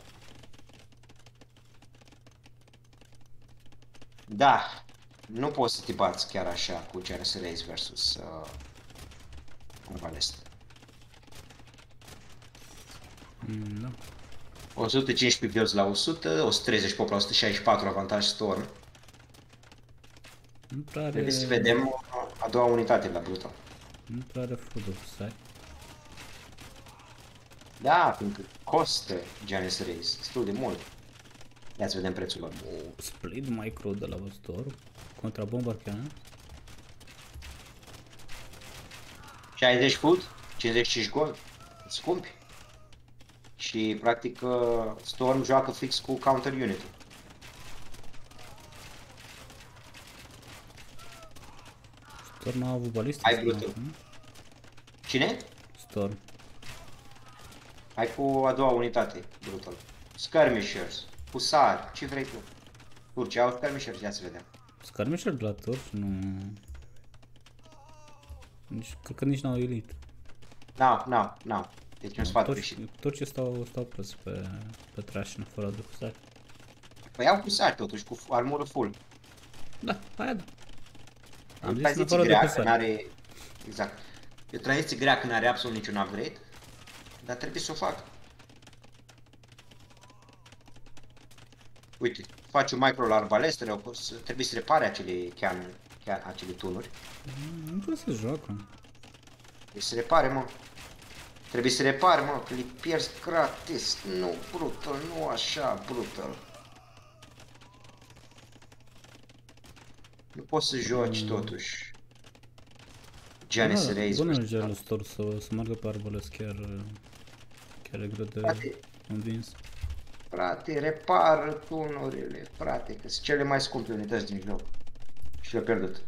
Speaker 2: Da, nu poți să te bați chiar așa cu Janissaries versus Arbalest.
Speaker 1: Da.
Speaker 2: 115 builds la 100, 130 pop la 164 avantaj Storm.
Speaker 1: Nu prea are...
Speaker 2: Trebuie să vedem a doua unitate la Brutal.
Speaker 1: Nu prea are food of sight.
Speaker 2: Da, fiindcă costă Janissaries destul de mult. Ia să vedem prețul lor.
Speaker 1: Split micro de la văzător contra bombard cannon.
Speaker 2: 60 food, 55 gold, scumpi. Și practic Storm joacă fix cu counter unit.
Speaker 1: Storm a avut balistică.
Speaker 2: Ai Brutal. Cine?
Speaker 1: Storm.
Speaker 2: Hai cu a doua unitate, Brutal. Skirmishers, husar, ce vrei tu? Turci au skirmishers, ia să vedem.
Speaker 1: Skirmisher de la turci nu... Cred că nici n-au elite.
Speaker 2: N-au. Deci un sfat greșit.
Speaker 1: Turcii stau plăți pe trash în fără de husari.
Speaker 2: Păi au husari totuși, cu armură full.
Speaker 1: Da, aia da.
Speaker 2: Am zis în fără de husari. N-are... Exact. E o tranziție grea când are absolut niciun upgrade. Dar trebuie să o fac. Uite, faci un micro la arbalestre, trebuie să repare acele tunuri.
Speaker 1: Nu trebuie să joacă.
Speaker 2: Trebuie să repare, mă. Trebuie să repare, mă, că le pierzi gratis. Nu, Brutal, nu așa, Brutal. Nu poți să joci totuși. Janissaries.
Speaker 1: Bună gelul Storm să meargă pe arbalest, chiar e greu de convins.
Speaker 2: Frate, repară tunurile, frate, că sunt cele mai scumpe unități din joc. Și le-a pierdut.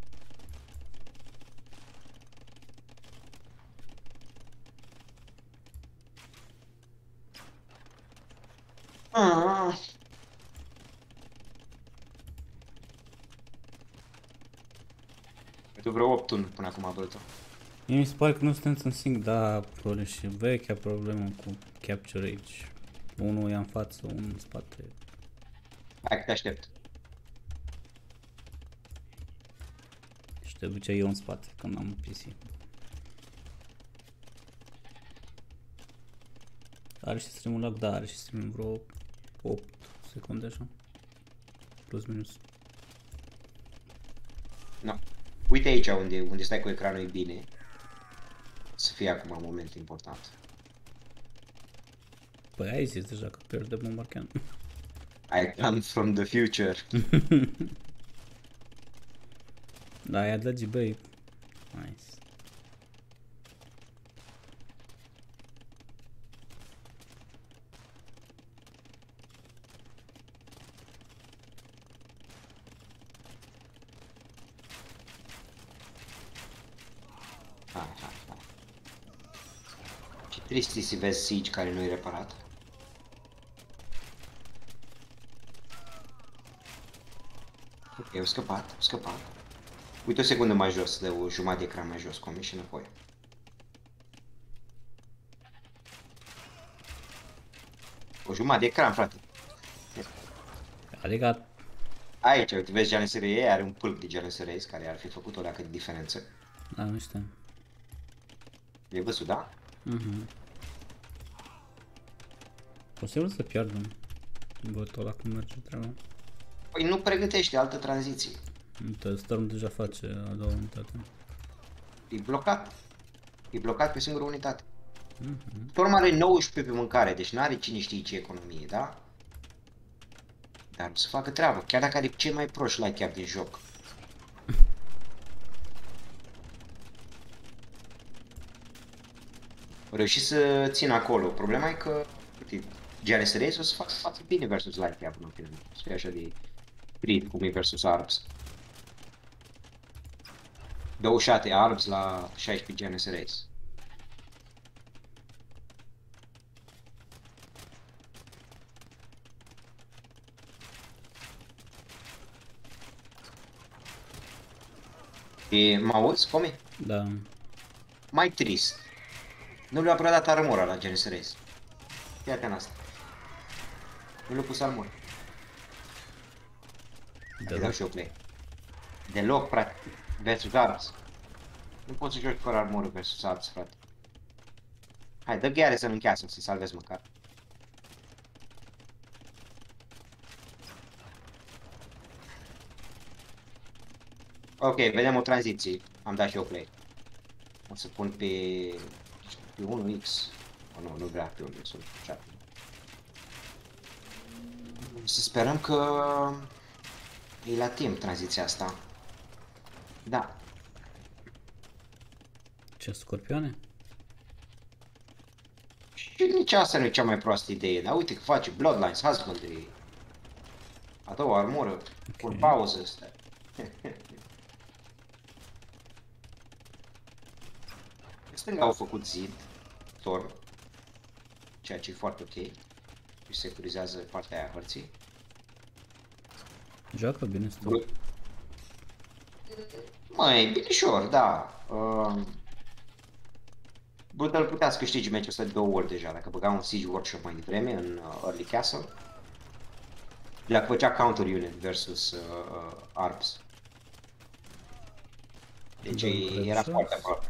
Speaker 2: Tu vreo 8 tuni până acum, Brutal.
Speaker 1: Mie mi se pare că nu suntem în sync, da, problem și vechea problemă cu capture aici. Unul e în față, unul în spate.
Speaker 2: Hai că te aștept.
Speaker 1: Și te duce eu în spate când am PC. Are și stream-ul lag? Da, are și stream vreo 8 secunde așa. Plus minus.
Speaker 2: No. Uite aici unde stai cu ecranul e bine. Să fie acum un moment important.
Speaker 1: Păi ai zis deja că pierde bombard cannon.
Speaker 2: I come from the future.
Speaker 1: Da, i-a dat băi. Nice.
Speaker 2: Hai. Ce trist e să vezi Siege care nu e reparat. Ok, au scăpat. Uite o secundă mai jos, de o jumătate de ecran mai jos, comi și înapoi. O jumătate de ecran, frate.
Speaker 1: Adică...
Speaker 2: Aici, uite, vezi Janissaries, are un pâlp de Janissaries care ar fi făcut o leacă de diferență.
Speaker 1: Da, nu știu.
Speaker 2: E văzut, da?
Speaker 1: Posibil să pierdem botul ăla cum merge treaba.
Speaker 2: Păi nu pregătește altă tranziție.
Speaker 1: Uite, Storm deja face a doua unitate.
Speaker 2: E blocat. E blocat pe singură unitate. Storm are 19 pe mâncare, deci n-are cine știe ce economie, da? Dar o să facă treabă, chiar dacă are cei mai proști la chiar din joc. Au reușit să țină acolo. Problema e că, uite, Janissaries o să facă față bine versus Lightcap în opinia mea. O să fie așa de prit cum e versus Arbs. 27 Arbs la 16 Janissaries. Mă auzi, Comi?
Speaker 1: Da.
Speaker 2: Mai trist. Nu le-a predat armura la Janissaries. Fii atent asta. Nu le-a pus armură. Îi dau și eu play. Deloc, frate. Versus Arbs. Nu poți să joci fără armură versus Arbs, frate. Hai, dă gheare să-l încheasă, să-i salvezi măcar. Ok, vedem o tranziție. Am dat și eu play. O să pun pe 1x. Oh, nu vrea pe 1x, sunt chat. Să sperăm că e la timp tranziția asta. Da.
Speaker 1: Ce scorpioane?
Speaker 2: Și nici asta nu e cea mai proastă idee, dar uite că face Bloodlines, Husbandry. A doua armură, pun pauză ăsta. În stânga au făcut zid, Storm, ceea ce e foarte ok. Și securizează partea aia a hărții.
Speaker 1: Joacă bine Storm.
Speaker 2: Mai binișor, da. Brutal putea să câștige meciul ăsta de 2 ori deja, dacă băga un Siege Workshop mai devreme în Early Castle. Dacă făcea counter unit versus Arbs. Deci era foarte aproape.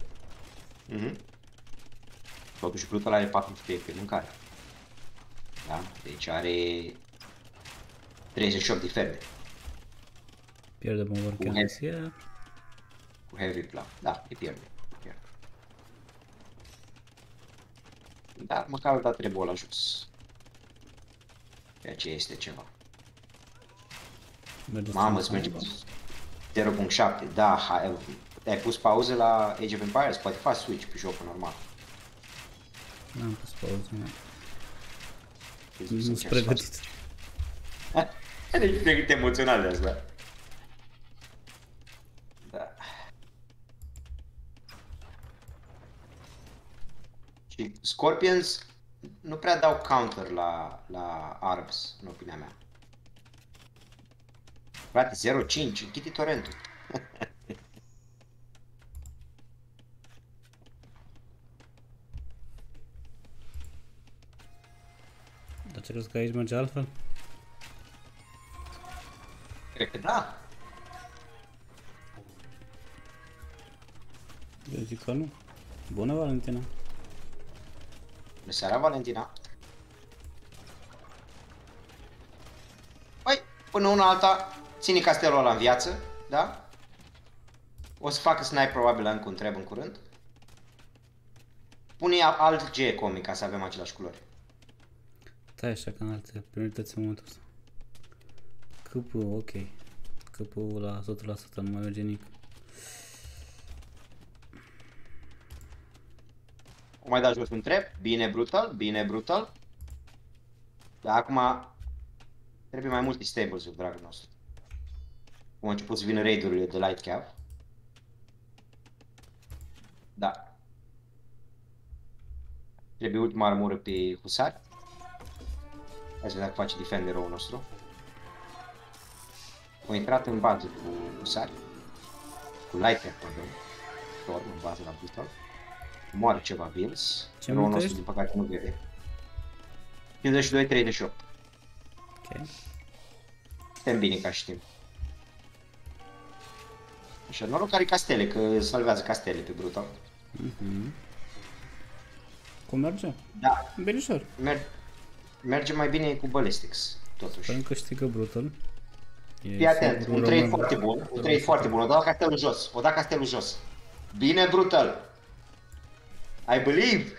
Speaker 2: Totuși Brutal are 400 pe mâncare. Da? Deci are 38 de ferme.
Speaker 1: Pierde bomber cannon.
Speaker 2: Cu heavy plow. Da, îi pierde. Dar măcar o dat trebuie la jos. Ceea ce este ceva. Mamă, îți merge 0.7. Da, ai pus pauză la Age of Empires? Poate faci switch pe jocul normal.
Speaker 1: N-am pus pauză, nu. Nu sunt pregătit.
Speaker 2: Deci pregătit emoțional de asta. Da. Și Scorpions nu prea dau counter la Arbs, în opinia mea. Frate, 0.5, închide torentul.
Speaker 1: Dar ce crezi că aici merge altfel?
Speaker 2: Cred că da.
Speaker 1: Eu zic că nu. Bună, Valentina.
Speaker 2: Bună seara, Valentina. Păi, până una alta, ține castelul ăla în viață, da? O să facă snipe probabil încă un treb în curând. Pune alt G comic ca să avem același culori.
Speaker 1: Stai așa ca în alte priorități în momentul ăsta. câpul, ok. Câpul la 100% nu mai merge nimic.
Speaker 2: O mai dat jos un trap, bine brutal, bine brutal. Dar acum trebuie mai multe stables-uri, dragul nostru. Cum au început să vină raidurile de Light Cav. Da. Trebuie ultima armură pe husari. Hai să vedem dacă face defenderul nostru. Au intrat în bază cu husari. Cu Light Cav, pardon. Storm în bază la Brutal. Moare ceva Bills.
Speaker 1: Ce
Speaker 2: Răul
Speaker 1: mult
Speaker 2: nostru,
Speaker 1: ești?
Speaker 2: din păcate, nu vede. 52-38.
Speaker 1: Ok.
Speaker 2: Suntem bine ca și timp. Așa, noroc că are castele, că salvează castele pe Brutal.
Speaker 1: Cum merge?
Speaker 2: Da,
Speaker 1: Binișor.
Speaker 2: merge mai bine cu Ballistics, totuși.
Speaker 1: Sperăm că câștigă Brutal.
Speaker 2: Fii atent, un trade foarte bun, un trade foarte bun. O dau castelul jos, o da castelul jos. Bine, Brutal! I believe!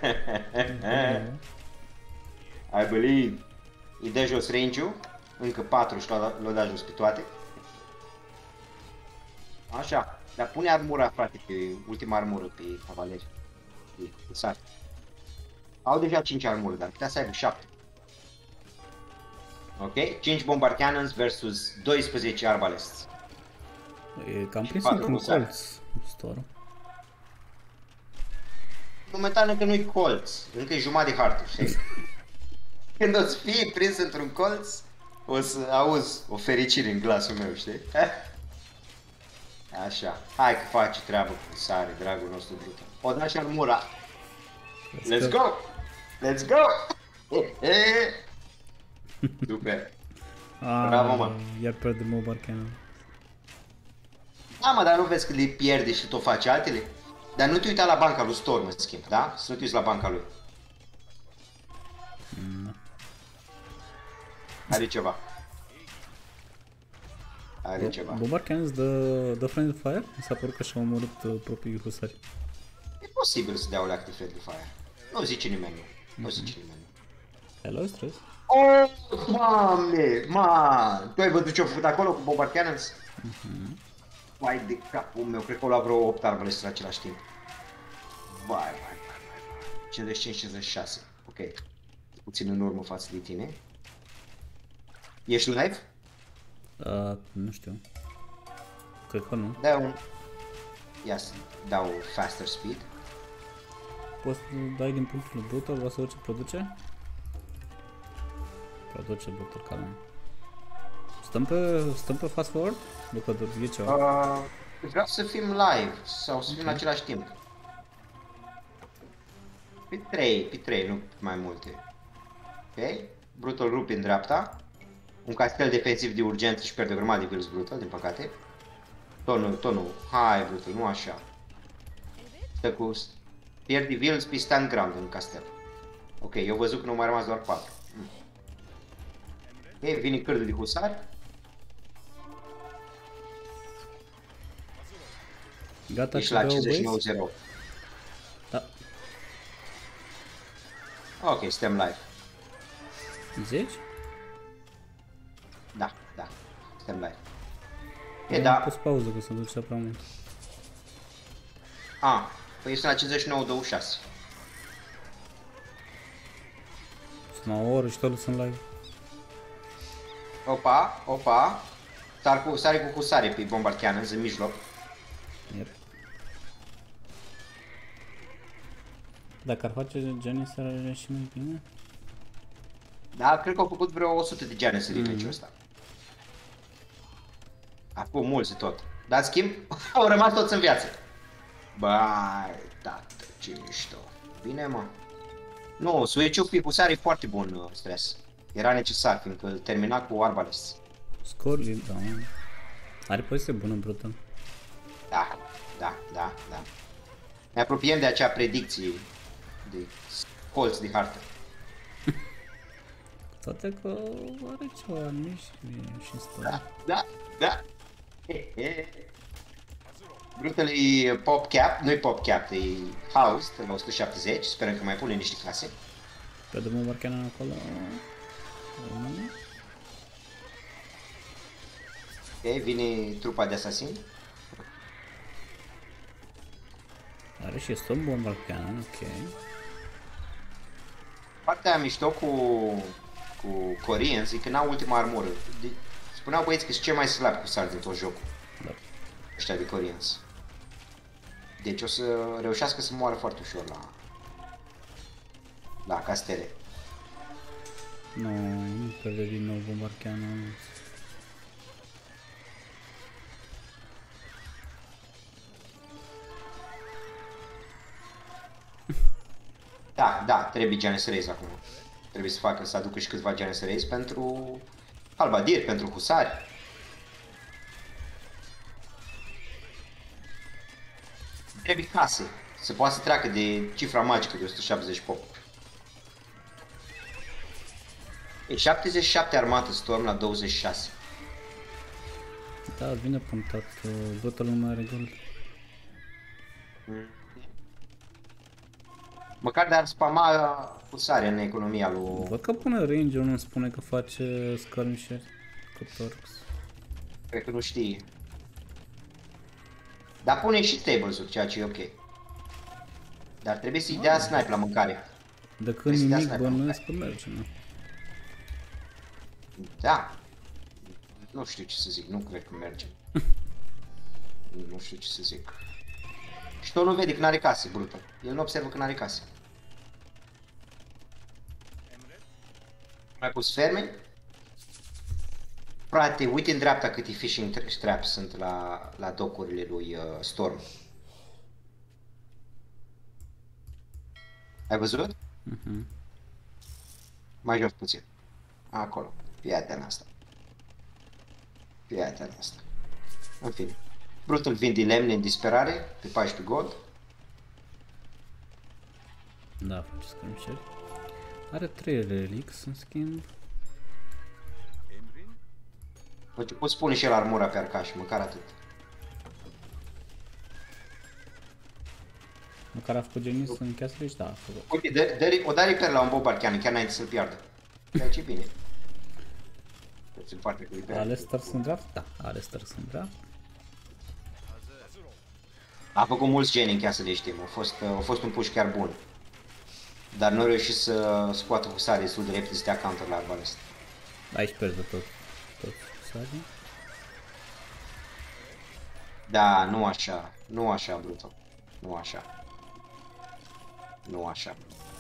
Speaker 2: I believe! Îi dă jos range-ul, încă 4 și l-o da jos pe toate. Așa, dar pune armura, frate, pe ultima armură pe cavaleri. Pe sari. Au deja 5 armură, dar putea să aibă 7. Ok? 5 bombard cannons versus 12 arbalests.
Speaker 1: E cam prins
Speaker 2: patru
Speaker 1: într-un
Speaker 2: husari.
Speaker 1: colț. Storm.
Speaker 2: Momentan încă nu-i colț, încă e jumătate de hartă, știi? Când o să fie prins într-un colț, o să auzi o fericire în glasul meu, știi? Așa, hai că faci treabă cu sare, dragul nostru brutal. O da și armura. Let's go! Let's go! Super! Bravo, mă.
Speaker 1: Iar pierde Mobile Cannon.
Speaker 2: Da, mă, dar nu vezi că le pierde și tot face altele? Dar nu te uita la banca lui Storm, în schimb, da? Să nu te uiți la banca lui. Are ceva. Are ceva.
Speaker 1: Mobile Cannon dă Friendly Fire? Mi s-a părut că și-au omorât proprii husari.
Speaker 2: E posibil să dea o leac de Friendly Fire. Nu zice nimeni nu. Nu zice nimeni nu.
Speaker 1: Hello, stres?
Speaker 2: Oh, Doamne! Man! Tu ai văzut ce-au făcut acolo cu Bombard Cannons? Vai de capul meu, cred că au luat vreo 8 arbaleste în același timp. Vai. 55-56. Ok. Puțin în urmă față de tine. Ești live?
Speaker 1: Nu știu. Cred că nu.
Speaker 2: Da un... Ia să dau faster speed.
Speaker 1: Poți să dai din punctul Brutal, vreau să văd ce produce? Produce Brutal, calm. Stăm pe fast forward? Luca, e ceva.
Speaker 2: Vreau să fim live sau să fim în același timp. Pe 3, nu mai multe. Ok? Brutal rupe în dreapta. Un castel defensiv de urgență și pierde o grămadă de builds Brutal, din păcate. Tot nu. Hai, Brutal, nu așa. Stă cu... Pierde builds pe stand ground în castel. Ok, eu văzut că nu mai rămas doar 4. Ok, vine cârdul de husari.
Speaker 1: Gata
Speaker 2: Ești
Speaker 1: și
Speaker 2: la
Speaker 1: dă o
Speaker 2: 59-0.
Speaker 1: Da.
Speaker 2: Ok, suntem live.
Speaker 1: Zici?
Speaker 2: Da. Suntem live. E
Speaker 1: Am
Speaker 2: da.
Speaker 1: pus pauză că se ducea prea mult.
Speaker 2: Păi sunt la 59-26.
Speaker 1: Sunt o oră și tot sunt live.
Speaker 2: Opa. Sare cu husare pe bombard cannons în mijloc.
Speaker 1: Yep. Dacă ar face Genesis ar ajunge și mai bine?
Speaker 2: Da, cred că au făcut vreo 100 de geanese din meciul ăsta. Acum mulți tot. Dar în schimb, au rămas toți în viață. Bai, tată, ce mișto. Bine, mă. Nu, switch-ul pe husare e foarte bun, stres. Era necesar, fiindcă îl termina cu arbalest.
Speaker 1: Scorli, da. Are poziție bună, Brutal.
Speaker 2: Da. Ne apropiem de acea predicție de colț de hartă.
Speaker 1: Toate că are ceva mici și stă.
Speaker 2: Da. Brutal e pop cap, nu e pop cap, e house la 170, sperăm că mai pune niște clase.
Speaker 1: Pe de Mobile Cannon acolo.
Speaker 2: Ok, vine trupa de asasin.
Speaker 1: Are și Storm Bomber Cannon, ok.
Speaker 2: Partea aia mișto cu Koreans e că n-au ultima armură. Spuneau băieți că sunt cei mai slabi cu sari din tot jocul.
Speaker 1: Da.
Speaker 2: Ăștia de Koreans. Deci o să reușească să moară foarte ușor la castele.
Speaker 1: Nu pierde din nou Bomber Cannon.
Speaker 2: Da, trebuie Janissaries acum. Trebuie să aducă și câțiva Janissaries pentru Halbadir, pentru husari. Trebuie case, să poată să treacă de cifra magică de 170 pop. E 77 armată Storm la 26.
Speaker 1: Da, vine punctat, Brutal nu mai are gold.
Speaker 2: Măcar de-ar spama husare în economia lui...
Speaker 1: Văd că pune Ranger, nu spune că face skirmisheri cu Torx.
Speaker 2: Cred că nu știe. Dar pune și tables-uri, ceea ce e ok. Dar trebuie să-i dea snipe la mâncare.
Speaker 1: De când nimic bănuiesc că merge, nu?
Speaker 2: Da. Nu știu ce să zic, nu cred că merge. Nu știu ce să zic. Și tot nu vede că n-are case, brutal. El nu observă că n-are case. Mai pus ferme. Frate, uite în dreapta câte fishing traps sunt la docurile lui Storm. Ai văzut? Mai jos puțin. Acolo. Prietena asta. Prietena asta. În fine. Brutal vinde lemne în disperare pe 14 gold.
Speaker 1: Da, face skirmisheri. Are 3 relics, în schimb.
Speaker 2: Poți pune și el armura pe arcaș, măcar atât.
Speaker 1: Măcar a făcut Genis în Castle, da, a făcut.
Speaker 2: Uite, o dai repair la un Bob Archean, chiar înainte să-l piardă. Ceea ce bine.
Speaker 1: Alistair în draft? Da, Alistair în draft.
Speaker 2: A făcut mulți geni în Castle, știm, a fost un push chiar bun. Dar nu a reușit să scoată husare destul de repede să dea counter la Arbalest.
Speaker 1: Aici pierde tot husarii.
Speaker 2: Da, nu așa, Brutal. Nu așa.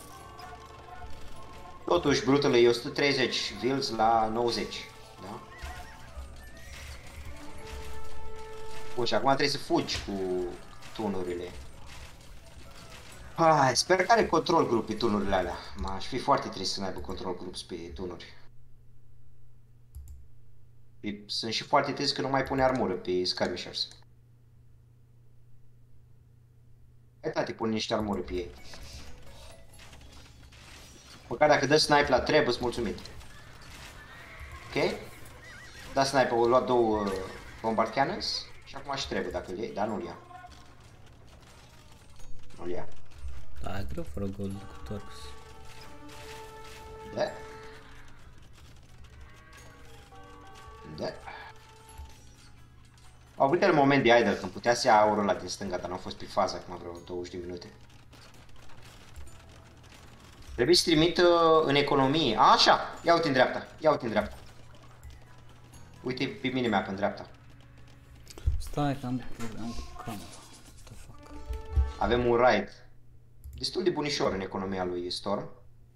Speaker 2: Totuși, Brutal e 130 wills la 90, da? Bun, și acum trebuie să fugi cu tunurile. Sper că are control group pe tunurile alea. M-aș fi foarte trist să n-aibă control groups pe tunuri. Sunt și foarte trist că nu mai pune armură pe skirmishers. Hai, tati, pune niște armură pe ei. Măcar dacă dă snipe la treb, îți mulțumit. Ok? Da snipe, au luat 2 bombard cannons și acum și trebuie dacă îl iei, dar nu-l ia. Nu-l ia.
Speaker 1: Da, e greu fără gold cu Torx.
Speaker 2: Da. Au avut el moment de idle când putea să ia aurul ăla din stânga, dar n-au fost pe fază acum vreo 20 de minute. Trebuie să trimit în economie. Așa, ia uite în dreapta. Uite pe minimap în dreapta.
Speaker 1: Stai că am camera. What the fuck?
Speaker 2: Avem un raid destul de bunișor în economia lui Storm.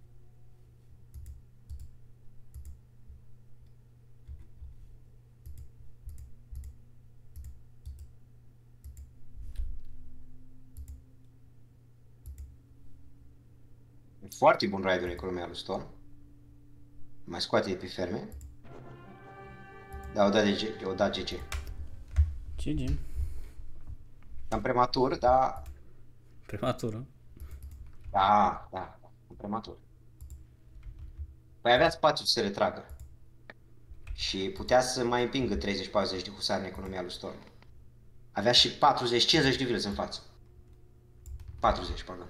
Speaker 2: Foarte bun raid în economia lui Storm. Mai scoate pe ferme. Da, o dat GG.
Speaker 1: GG.
Speaker 2: Cam prematur, dar...
Speaker 1: Prematură.
Speaker 2: Da, prematur. Păi avea spațiu să se retragă. Și putea să mai împingă 30-40 de husari în economia lui Storm. Avea și 40-50 de vilezi în față. 40, pardon.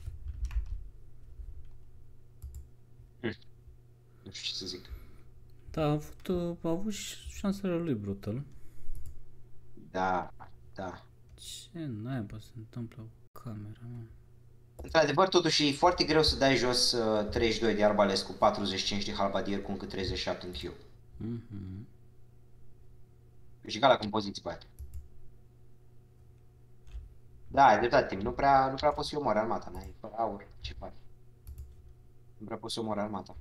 Speaker 2: Nu știu ce să zic.
Speaker 1: Da, a avut și șansele lui Brutal.
Speaker 2: Da, da.
Speaker 1: Ce naiba se întâmplă cu camera, mă?
Speaker 2: Într-adevăr, totuși e foarte greu să dai jos 32 de arbalest cu 45 de halbadier cu încă 37 în Q. Câștiga la compoziții pe aia. Da, ai dreptate, Tim. Nu prea poți să-i omori armata, n-ai fără aur, ce faci? Nu prea poți să omori armata.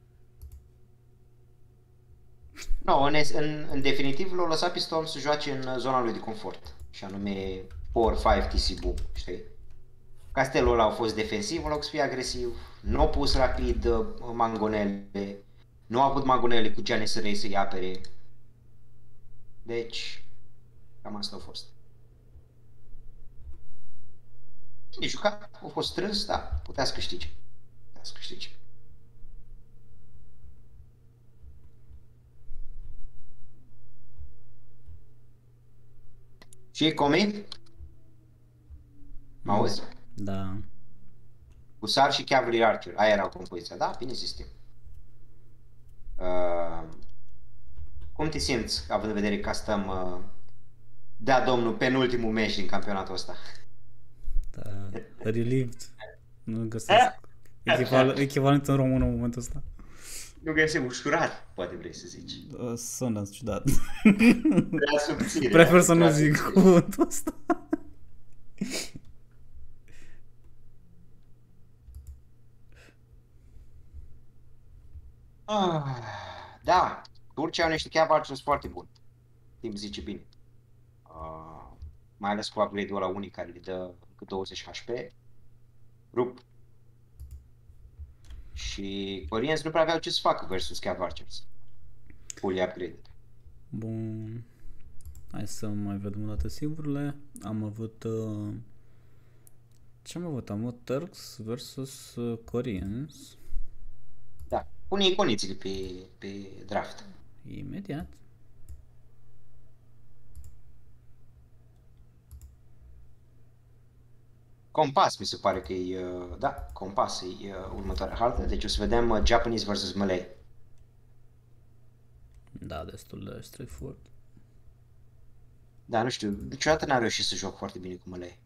Speaker 2: No, în definitiv l-au lăsat pe Storm să joace în zona lui de confort. Și anume 4-5 TC Boom, știi? Castelul ăla a fost defensiv, în loc să fie agresiv. Nu a pus rapid mangonele. Nu a avut mangonele cu Janissarii să-i apere. Deci, cam asta a fost. Bine jucat, a fost strâns, da, putea să câștige. Putea să câștige. Și Comi? Mă auzi?
Speaker 1: Da.
Speaker 2: Gusar și Cavalry Archer, aia era compoziția, da? Bine sistem. Cum te simți, având în vedere că stăm, da, domnul, penultimul meci din campionatul ăsta?
Speaker 1: Da, relieved. Nu găsesc echivalent în română în momentul ăsta.
Speaker 2: Nu găsim ușurat, poate vrei să zici.
Speaker 1: Sună ciudat.
Speaker 2: Prea subțire.
Speaker 1: Prefer să nu zic cuvântul ăsta.
Speaker 2: Da, Turcia au niște chiar archers foarte buni. Timp zice bine. Mai ales cu upgrade-ul ăla unic care le dă încă 20 HP. Rup. Și Koreans nu prea aveau ce să facă versus Cav Archers. Fully upgraded.
Speaker 1: Bun. Hai să mai vedem o dată sigurile. Am avut... ce am avut? Am avut Turks versus Koreans.
Speaker 2: Da. Pune condițiile pe draft.
Speaker 1: Imediat.
Speaker 2: Compas mi se pare că e... Da, Compas e următoarea hartă. Deci o să vedem Japanese versus Malay.
Speaker 1: Da, destul de straightforward.
Speaker 2: Da, nu știu, niciodată n-am reușit să joc foarte bine cu Malay.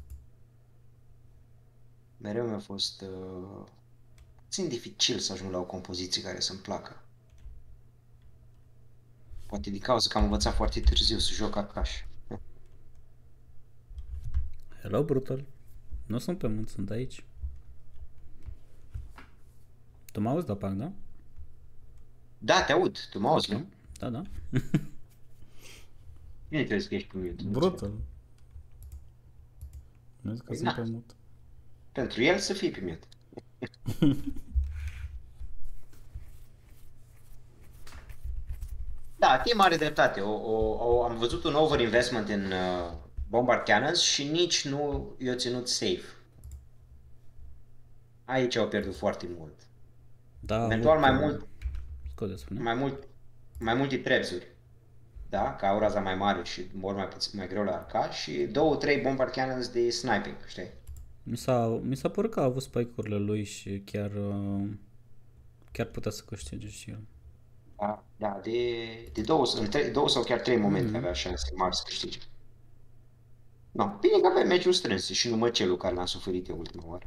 Speaker 2: Mereu mi-a fost puțin dificil să ajung la o compoziție care să-mi placă. Poate din cauza că am învățat foarte târziu să joc Akash.
Speaker 1: Hello, Brutal. Nu sunt pe munți, sunt aici. Tu mă auzi, da, Pac, da?
Speaker 2: Da, te aud, tu mă auzi, nu?
Speaker 1: Da, da.
Speaker 2: Bine trebuie să ești pe mute.
Speaker 1: Brutal. Nu zic că sunt pe mute.
Speaker 2: Pentru el să fie pe mute. Da, Tim are dreptate. Am văzut un overinvestment în Bombard Cannons și nici nu i-a ținut safe. Aici au pierdut foarte mult.
Speaker 1: Da,
Speaker 2: eventual mai mult,
Speaker 1: Scuze, spune.
Speaker 2: mai multe trebsuri. Da, ca au raza mai mare și mor mai greu la arca și 2-3 Bombard Cannons de sniping, știi?
Speaker 1: Mi s-a părut că a avut spike-urile lui și chiar putea să câștige și el.
Speaker 2: Da, de două sau chiar trei momente avea șanse mari să câștige. No, bine că avem meciuri strânse și numai celul care l-am suferit eu ultima oară.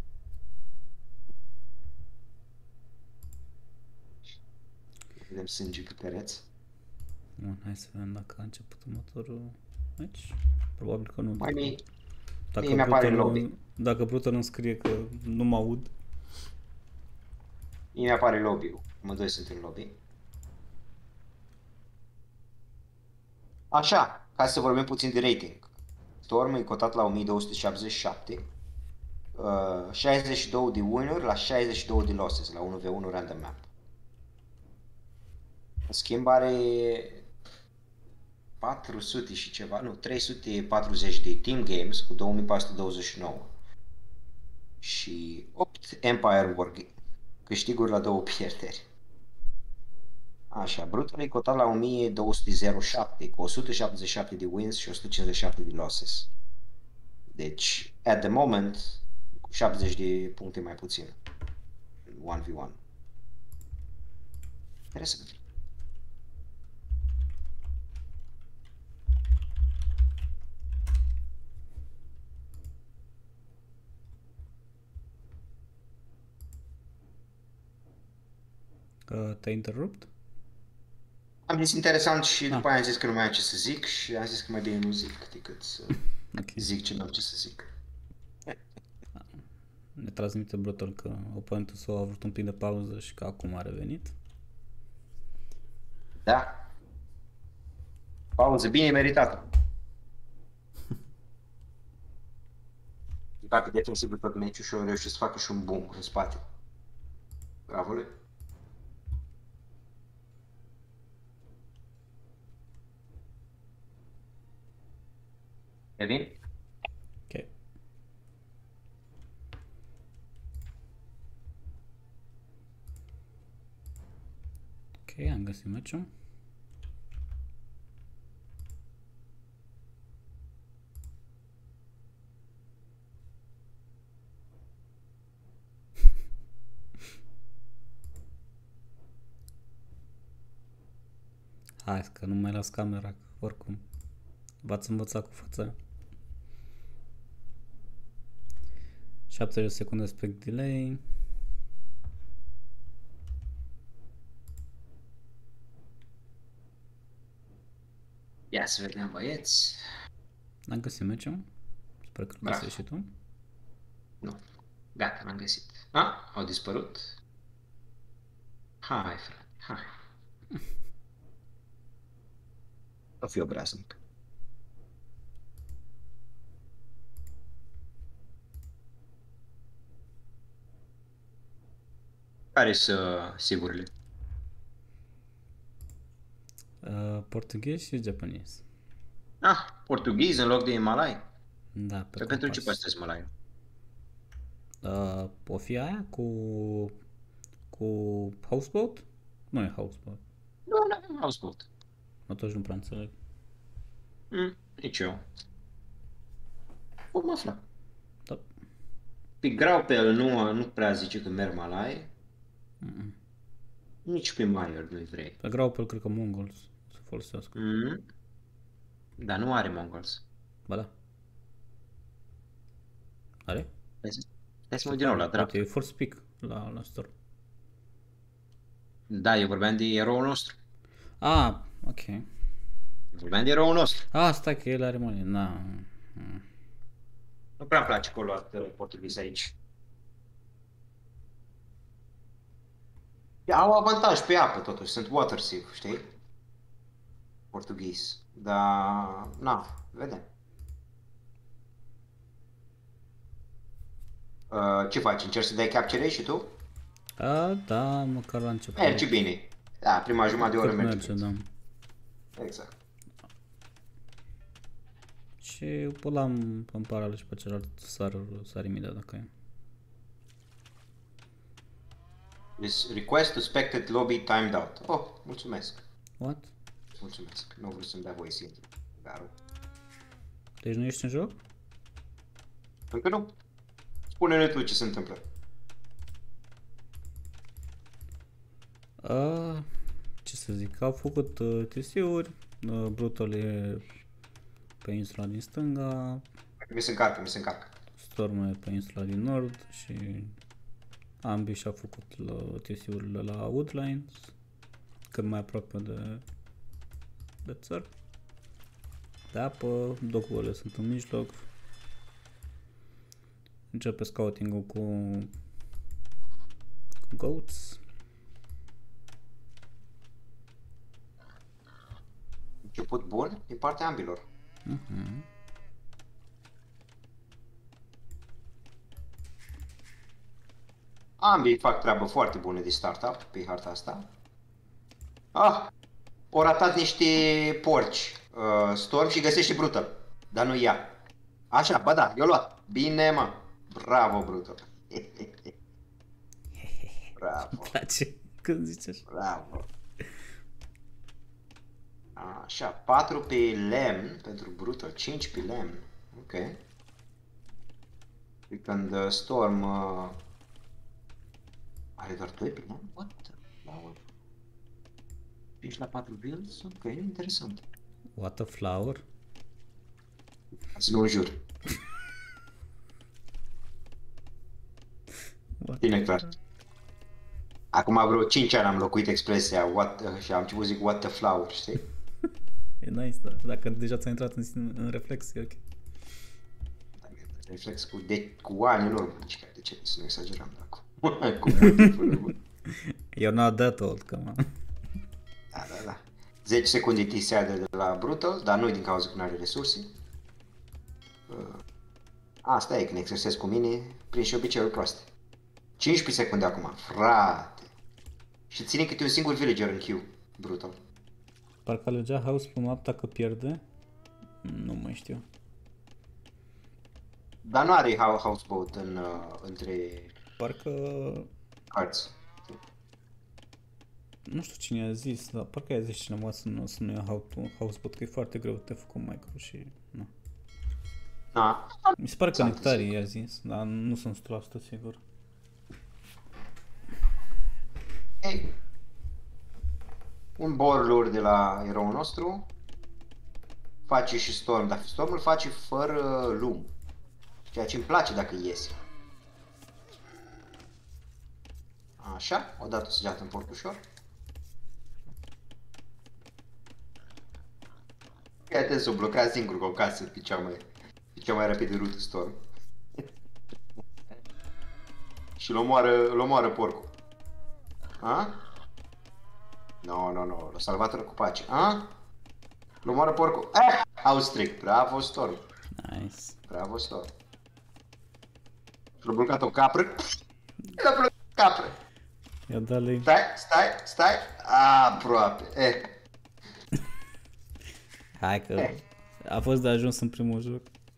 Speaker 2: Vedem sânge pe pereți.
Speaker 1: Bun, hai să vedem dacă a început următorul meci. Probabil că nu.
Speaker 2: Mie mi-apare în lobby.
Speaker 1: Dacă Brutal îmi scrie că nu mă aud.
Speaker 2: Mie mi-apare lobby-ul. Amândoi sunt în lobby. Așa, ca să vorbim puțin de rating. Storm e cotat la 1277. 62 de win-uri la 62 de losses la 1v1 random map. În schimb are 400 și ceva, nu, 340 de team games cu 2429 și 8 Empire War câștiguri la 2 pierderi. Așa, Brutal e cotat la 1207 cu 177 de wins și 157 de losses. Deci, at the moment, cu 70 de puncte mai puțin. 1v1. Interesant.
Speaker 1: Te-ai întrerupt?
Speaker 2: Am zis interesant și
Speaker 1: Ah.
Speaker 2: după aia am zis că nu mai am ce să zic și am zis că mai bine nu zic decât să
Speaker 1: Ok.
Speaker 2: zic ce n-am ce să zic.
Speaker 1: Ne transmite Brutal că oponentul său a avut un pic de pauză și că acum a revenit.
Speaker 2: Da. Pauză bine meritată. Dacă defensivul tot meciul și-o reușit să facă și un boom în spate. Bravo lui. Kevin?
Speaker 1: Ok. Ok, am găsit meciul. Hai că nu mai las camera, că oricum v-ați învățat cu fața. 70 de secunde spec delay.
Speaker 2: Ia să vedem, băieți.
Speaker 1: Am găsit meciul. Sper că îl
Speaker 2: Bravo.
Speaker 1: găsești și tu.
Speaker 2: Nu. Gata, l-am găsit. A, au dispărut. Hai, frate, hai. O fi obraznic. Care sunt sigurile?
Speaker 1: Portughez și japonez.
Speaker 2: Ah, portughez în loc de malai.
Speaker 1: Da, pe
Speaker 2: Păi pentru ce
Speaker 1: compas.
Speaker 2: păstrezi malai?
Speaker 1: O fi aia cu houseboat? Nu e houseboat.
Speaker 2: Nu avem houseboat.
Speaker 1: Atunci nu prea înțeleg.
Speaker 2: Nici eu. Vom afla.
Speaker 1: Da.
Speaker 2: Pe Graupel nu prea zice că merg malai. Nici pe Maier nu-i vrei.
Speaker 1: Pe Graupel cred că mongols să folosească.
Speaker 2: Dar nu are mongols.
Speaker 1: Ba da. Are?
Speaker 2: Hai să mă din nou la dreapta.
Speaker 1: Uite, e for speak la store.
Speaker 2: Da, eu vorbeam de eroul nostru.
Speaker 1: Ah, ok.
Speaker 2: Vorbeam de eroul nostru.
Speaker 1: Ah, stai că el are money. Na.
Speaker 2: Nu prea îmi place că o luat portughez aici. Au avantaj pe apă totuși, sunt water safe, știi? Portughez. Dar, na, vedem. Ce faci? Încerci să dai capture și tu?
Speaker 1: Da, măcar la început.
Speaker 2: Merge bine. Da, prima jumătate de oră
Speaker 1: Cât
Speaker 2: merge.
Speaker 1: da.
Speaker 2: Exact.
Speaker 1: Și pe ăla în paralel și pe celălalt sar imediat dacă e.
Speaker 2: This request suspected lobby timed out. Oh, mulțumesc.
Speaker 1: What?
Speaker 2: Mulțumesc. Nu vreau să-mi dea voie să intru. Garu.
Speaker 1: Deci nu ești în joc?
Speaker 2: Încă nu. Spune-ne tu ce se întâmplă.
Speaker 1: Ce să zic, au făcut TC-uri, Brutal e pe insula din stânga,
Speaker 2: Mi se încarcă.
Speaker 1: Storm e pe insula din nord și ambii și-au făcut TC-urile la Woodlands, cât mai aproape de țări. De apă, docurile sunt în mijloc. Începe scouting-ul cu goats.
Speaker 2: Început bun din partea ambilor. Ambii fac treabă foarte bună de startup pe harta asta. Au ratat niște porci Storm și găsește Brutal. Dar nu ia. Așa, ba da, i-a luat. Bine, mă. Bravo, Brutal. Bravo.
Speaker 1: Îmi place când zici așa.
Speaker 2: Bravo. Așa, 4 pe lemn pentru Brutal, 5 pe lemn. Ok. Și când Storm are doar 2 pe lemn? What the flower? 5 la 4 builds? Ok, interesant.
Speaker 1: What a flower?
Speaker 2: Să nu jur. Bine clar. Acum vreo 5 ani am locuit expresia și am început zic what the flower, știi?
Speaker 1: E nice, da. Dacă deja ți-a intrat în reflex, e ok.
Speaker 2: Reflex cu ani în urmă, nici de ce să nu exagerăm, dar cu mult timp în urmă.
Speaker 1: You're not that old, come on.
Speaker 2: Da. 10 secunde T-Saddle de la Brutal, dar nu din cauza că nu are resurse. Asta e când exersezi cu mine, prin și obiceiuri proaste. 15 secunde acum, frate. Și ține câte un singur villager în queue, Brutal.
Speaker 1: Parcă alegea house pe map dacă pierde. Nu mai știu.
Speaker 2: Dar nu are houseboat între
Speaker 1: Parcă...
Speaker 2: cards.
Speaker 1: Nu știu cine a zis, dar parcă a zis cineva să nu ia houseboat, că e foarte greu de făcut micro și... Nu.
Speaker 2: Da.
Speaker 1: Mi se pare că Nectarii i-a zis, dar nu sunt 100% sigur.
Speaker 2: Ei. Un borlur de la eroul nostru face și Storm, dar Storm îl face fără lum. Ceea ce îmi place dacă iese. Așa, odată săgeată în porcușor. Iată să o bloca singur cu o casă pe cea mai rapidă rută Storm. Și îl omoară porcul. A? No, l-a salvat cu pace. A? Îl omoară porcul. Au strict. Bravo Storm.
Speaker 1: Nice.
Speaker 2: Bravo Storm. L-a blocat o capră. L-a blocat o capră.
Speaker 1: Ia dă-le.
Speaker 2: Stai. Aproape.
Speaker 1: Hai că a fost de ajuns în primul joc.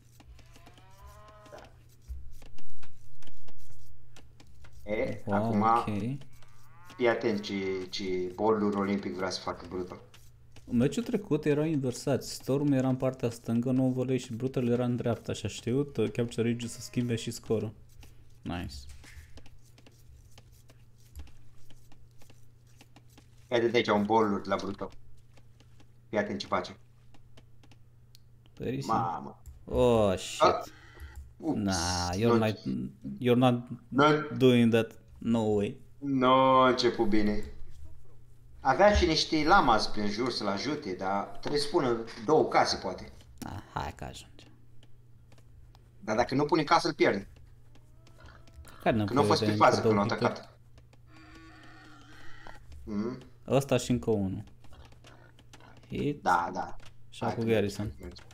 Speaker 2: Acum
Speaker 1: ok.
Speaker 2: fii atent ce bolul olimpic vrea să facă Brutal.
Speaker 1: În meciul trecut erau inversați. Storm era în partea stângă, nou volei și Brutal era în dreapta și a știut Capture Ridge să schimbe și scorul. Nice.
Speaker 2: Ia de aici un bolul de la Brutal. Fii atent ce face. Mamă.
Speaker 1: Oh, shit. Nah, you're not doing that. No way.
Speaker 2: No, a început bine. Avea și niște lamas prin jur să-l ajute, dar trebuie să pună 2 case, poate.
Speaker 1: Hai că ajunge.
Speaker 2: Dar dacă nu pune casă, îl pierde.
Speaker 1: Care
Speaker 2: că nu a fost pe fază când l-a atacat.
Speaker 1: Ăsta și încă unul. Hit.
Speaker 2: Da.
Speaker 1: Și cu Garrison.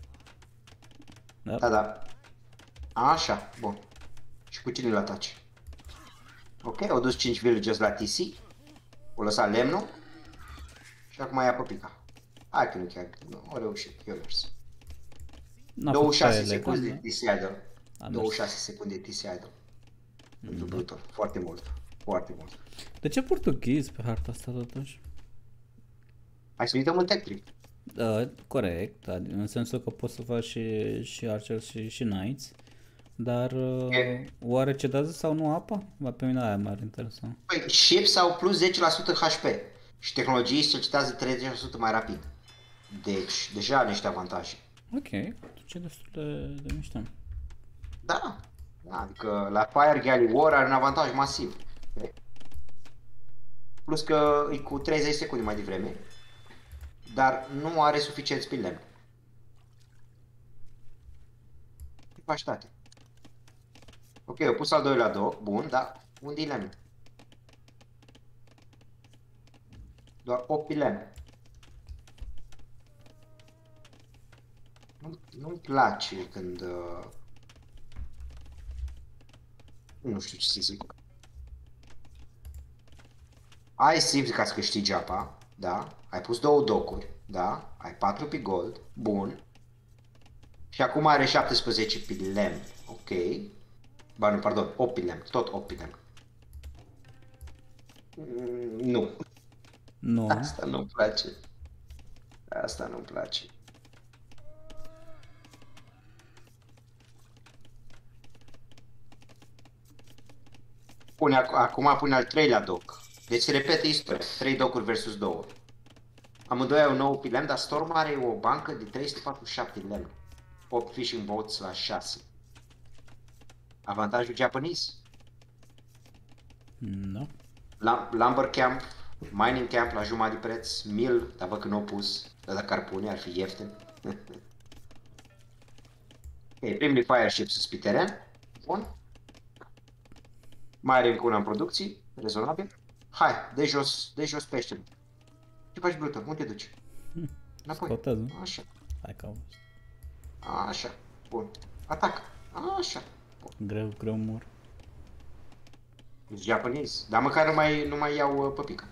Speaker 2: Da. Așa, bun. Și cu cine îl ataci? Ok, au dus 5 villagers la TC. O lăsat lemnul. Și acum ia pe pica. Hai că nu chiar, o reușit, eu mers. 26 secunde de T-Saddle. 26 secunde de T-Saddle. Pentru Brutal. Foarte mult.
Speaker 1: De ce portughez pe harta asta totuși?
Speaker 2: Hai să uităm în Tech.
Speaker 1: Corect, în sensul că poți să faci și Archers și Knights. Dar oare cedează sau nu apa? Pe mine aia m-ar interesa.
Speaker 2: Păi, ships au plus 10% HP și tehnologii se cedează 30% mai rapid. Deci, deja are niște avantaje.
Speaker 1: Ok, atunci e destul de mișto.
Speaker 2: Da, adică la Fire Galley War are un avantaj masiv. Plus că e cu 30 secunde mai devreme, dar nu are suficient pe lemn. Ce faci, tate? Ok, eu pus al doilea doc, bun, dar unde-i lemn? Doar 8 lemn. Nu-mi place când... Nu știu ce să zic. Ai simți ca să câștigi apa, da? Ai pus 2 docuri, da? Ai 4 pe gold, bun. Și acum are 17 pe lemn, ok. Ba nu, pardon, 8 pe lemn, tot 8 pe lemn. Nu.
Speaker 1: Nu.
Speaker 2: Asta nu-mi place. Asta nu-mi place. Acum pune al 3-lea doc. Deci se repete istoria. 3 docuri versus 2. Amândoi au 9 pe lemn, dar Storm are o bancă de 347 lemn. 8 fishing boats la 6. Avantajul Japanese?
Speaker 1: Nu.
Speaker 2: Lumber Camp, Mining Camp la jumătate de preț, Mill, dar văd că nu au pus, dar dacă ar pune ar fi ieftin. Ok, primele fire ships sunt pe teren. Bun. Mai are încă una în producții, rezonabil. Hai, de jos peștele. Ce faci, Brutal? Unde te duci? Înapoi.
Speaker 1: Scotează.
Speaker 2: Așa.
Speaker 1: Hai că am.
Speaker 2: Așa. Bun. Atac. Așa.
Speaker 1: Greu mor.
Speaker 2: Ești japonez. Dar măcar nu mai iau păpică.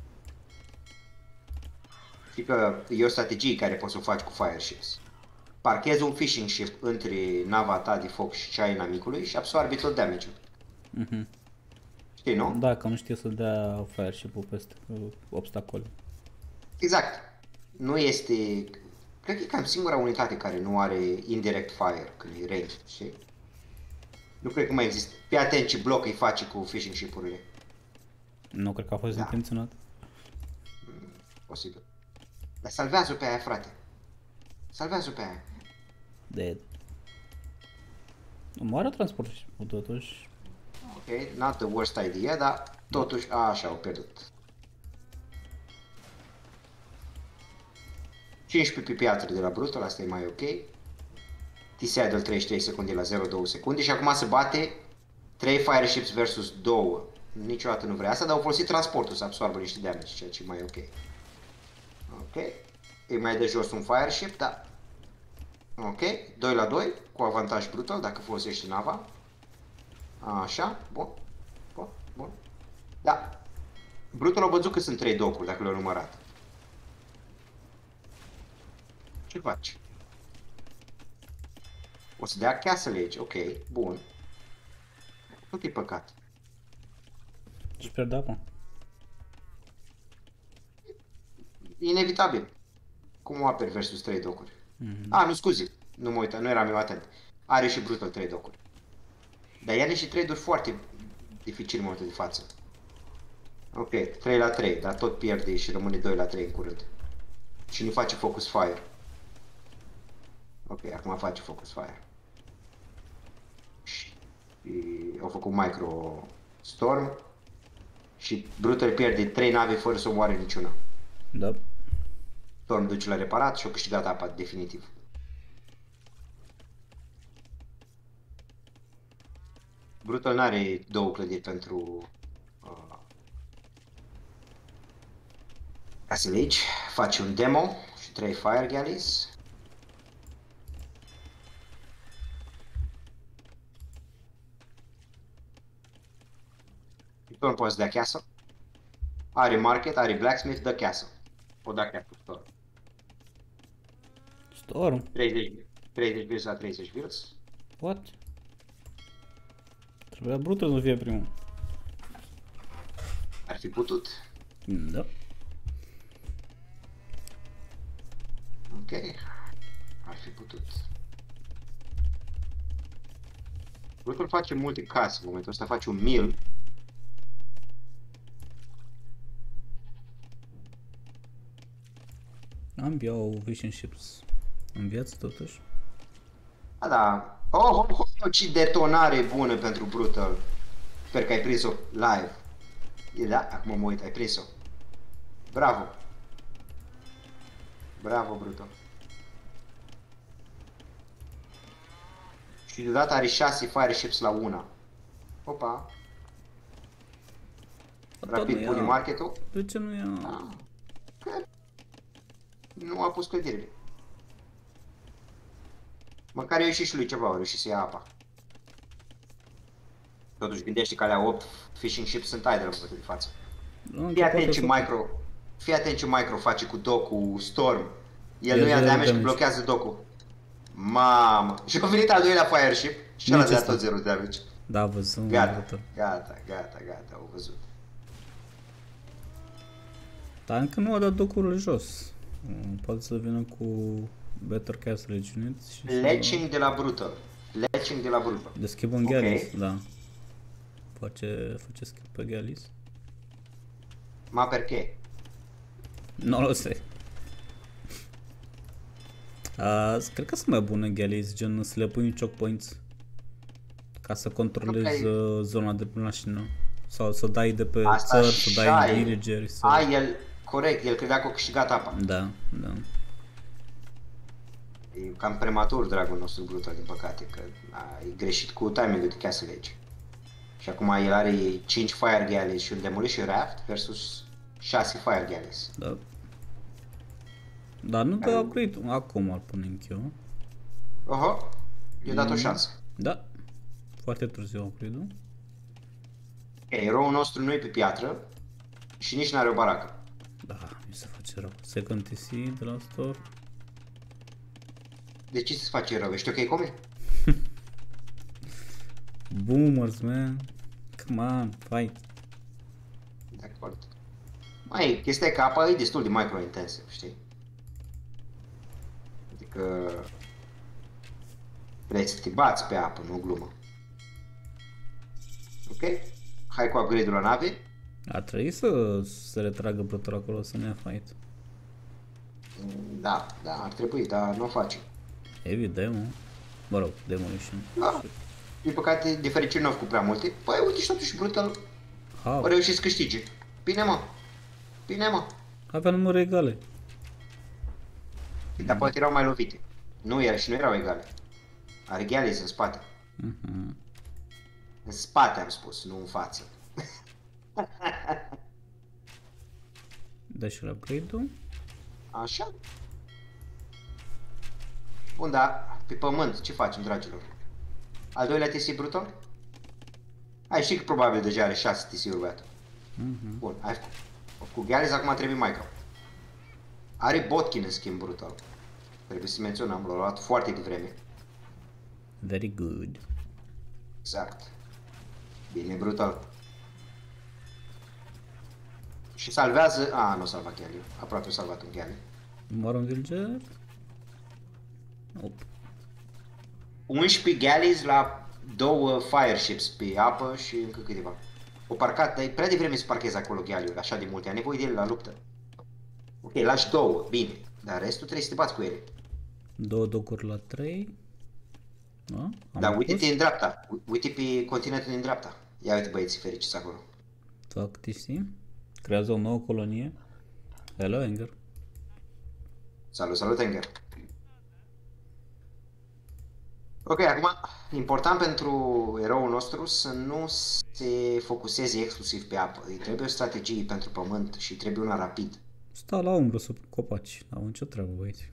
Speaker 2: Știi că e o strategie care poți să o faci cu fire ships. Parchezi un fishing ship între nava ta de foc și cea a inamicului și absorbi tot damage-ul. Știi, nu?
Speaker 1: Da, că nu știe să dea fire ship-ul peste obstacole.
Speaker 2: Exact. Nu este... Cred că e cam singura unitate care nu are indirect fire când e range, știi? Nu cred că mai există. Fii atent ce bloc îi face cu fishing ship-urile.
Speaker 1: Nu cred că a fost intenționat.
Speaker 2: Posibil. Dar salvează-o pe aia, frate. Salvează-o pe aia.
Speaker 1: Dead. Moare transport și totuși.
Speaker 2: Ok, not the worst idea, dar totuși, așa, au pierdut. 15 pe piatră de la Brutal, asta e mai ok. T-Saddle 33 secunde la 0,2 secunde și acum se bate 3 fire ships versus 2. Niciodată nu vrea asta, dar au folosit transportul să absorbă niște damage, ceea ce e mai ok. Ok, e mai de jos un fire ship, da. Ok, 2 la 2, cu avantaj Brutal dacă folosești nava. Așa, bun. Bun. Da. Brutal a văzut că sunt 3 docuri, dacă le-au numărat. Ce faci? O să dea Castle Age, ok, bun. Tot e păcat.
Speaker 1: Și pierde apa.
Speaker 2: Inevitabil. Cum o aperi versus 3 docuri? Nu scuze, nu mă uitam, nu eram eu atent. Are și Brutal 3 docuri. Dar ia niște trade-uri foarte dificil în momentul de față. Ok, 3 la 3, dar tot pierde și rămâne 2 la 3 în curând. Și nu face focus fire. Ok, acum face focus fire. Și au făcut micro storm. Și Brutal pierde 3 nave fără să omoare niciuna.
Speaker 1: Da.
Speaker 2: Storm duce la reparat și au câștigat apa definitiv. Brutal n-are 2 clădiri pentru Castle Age. Face un demo și 3 fire galleys. Storm poate să dea castle. Are market, are blacksmith, dă castle. O da castle Storm.
Speaker 1: Storm?
Speaker 2: 30 builds la 30 builds.
Speaker 1: What? Trebuia Brutal să fie primul.
Speaker 2: Ar fi putut.
Speaker 1: Da.
Speaker 2: Ok. Ar fi putut. Brutal face multe case în momentul ăsta, face un mill.
Speaker 1: Ambii au fishing ships în viață totuși.
Speaker 2: Da. Oh, ce detonare bună pentru Brutal. Sper că ai prins-o live. Da, acum mă uit, ai prins-o. Bravo. Bravo, Brutal. Și deodată are 6 fire ships la una. Opa. Rapid pune marketul.
Speaker 1: De ce nu ia?
Speaker 2: Nu a pus clădirile. Măcar eu și lui ceva, au reușit să ia apa. Totuși gândește că alea 8 fishing ships sunt idle în momentul de față. Fii atent ce micro face cu docul Storm. El nu ia damage că blochează docul. Mamă. Și a venit al doilea fire ship și ăla dea tot 0 damage.
Speaker 1: Da, văzut.
Speaker 2: Gata, au văzut.
Speaker 1: Dar încă nu a dat docurile jos. Poate să vină cu Better Castle Unit și
Speaker 2: Leching de la Brutal.
Speaker 1: Deschid un Galleys, da. Face schimb pe Galleys.
Speaker 2: Ma perché?
Speaker 1: Nu lo sé. Cred că sunt mai bune Galleys, gen să le pui în choke points ca să controlezi zona de mașină. Sau să dai de pe
Speaker 2: Asta
Speaker 1: țări, să dai în
Speaker 2: și
Speaker 1: villageri, să...
Speaker 2: el, corect, el credea că a câștigat apa.
Speaker 1: Da, da.
Speaker 2: E cam prematur, dragul nostru Brutal, din păcate, că e greșit cu timing-ul de Castle Age. Și acum el are 5 Fire Galleys și un Demolition Raft versus 6 Fire Galleys.
Speaker 1: Da. Dar nu dă upgrade, acum îl punem eu.
Speaker 2: Oho, i-a dat o șansă.
Speaker 1: Da. Foarte târziu upgrade-ul.
Speaker 2: Ok, eroul nostru nu e pe piatră și nici n-are o baracă.
Speaker 1: Da, mi se face rău. Second TC de la store.
Speaker 2: De ce se face rău? Ești ok, Comi?
Speaker 1: Boomers, man. Come on, fight.
Speaker 2: De acord. Mai, chestia e că apa e destul de micro-intensiv, știi? Adică vrei să te bați pe apă, nu glumă. Ok? Hai cu upgrade-ul la nave.
Speaker 1: Ar trebui să se retragă Brutal acolo să ne ia fight.
Speaker 2: Da, ar trebui, dar nu o face.
Speaker 1: Evident, mă. Mă rog, Demolition.
Speaker 2: Da. Din păcate, de fericire nu au făcut prea multe. Păi, uite și totuși Brutal
Speaker 1: How?
Speaker 2: a reușit să câștige. Bine, mă. Bine, mă.
Speaker 1: Avea numere egale.
Speaker 2: Dar poate erau mai lovite. Nu erau egale. Are Galleys în spate. În spate am spus, nu în față.
Speaker 1: Dă și la upgrade-ul.
Speaker 2: Așa. Bun, dar pe pământ ce facem, dragilor? Al doilea TC Brutal? Ai, știi că probabil deja are 6 TC-uri băiatul. Bun, ai făcut. Cu Galleys acum trebuie Micro. Are Botkin în schimb Brutal. Trebuie să menționăm, l-a luat foarte devreme.
Speaker 1: Very good.
Speaker 2: Exact. Bine, Brutal. Și salvează... nu salva Galleys. Aproape a salvat un Galleys.
Speaker 1: Moară un villager? Nope.
Speaker 2: 11 Galleys la 2 Fireships pe apă și încă câteva. O parcat, dar e prea devreme să parchezi acolo Galleys, așa de multe. Ai nevoie de ele la luptă. Ok, lași 2, bine. Dar restul trebuie să te bați cu ele.
Speaker 1: 2 docuri la 3. Da?
Speaker 2: Dar uite-te în dreapta. Uite pe continentul din dreapta. Ia uite băieții fericiți acolo.
Speaker 1: Fac TC. Creează o nouă colonie. Hello, Anger.
Speaker 2: Salut, Enger. Ok, acum, important pentru eroul nostru să nu se focuseze exclusiv pe apă. Îi trebuie o strategie pentru pământ și trebuie una rapid.
Speaker 1: Stau la umbră sub copaci. N-au nicio treabă, băieți.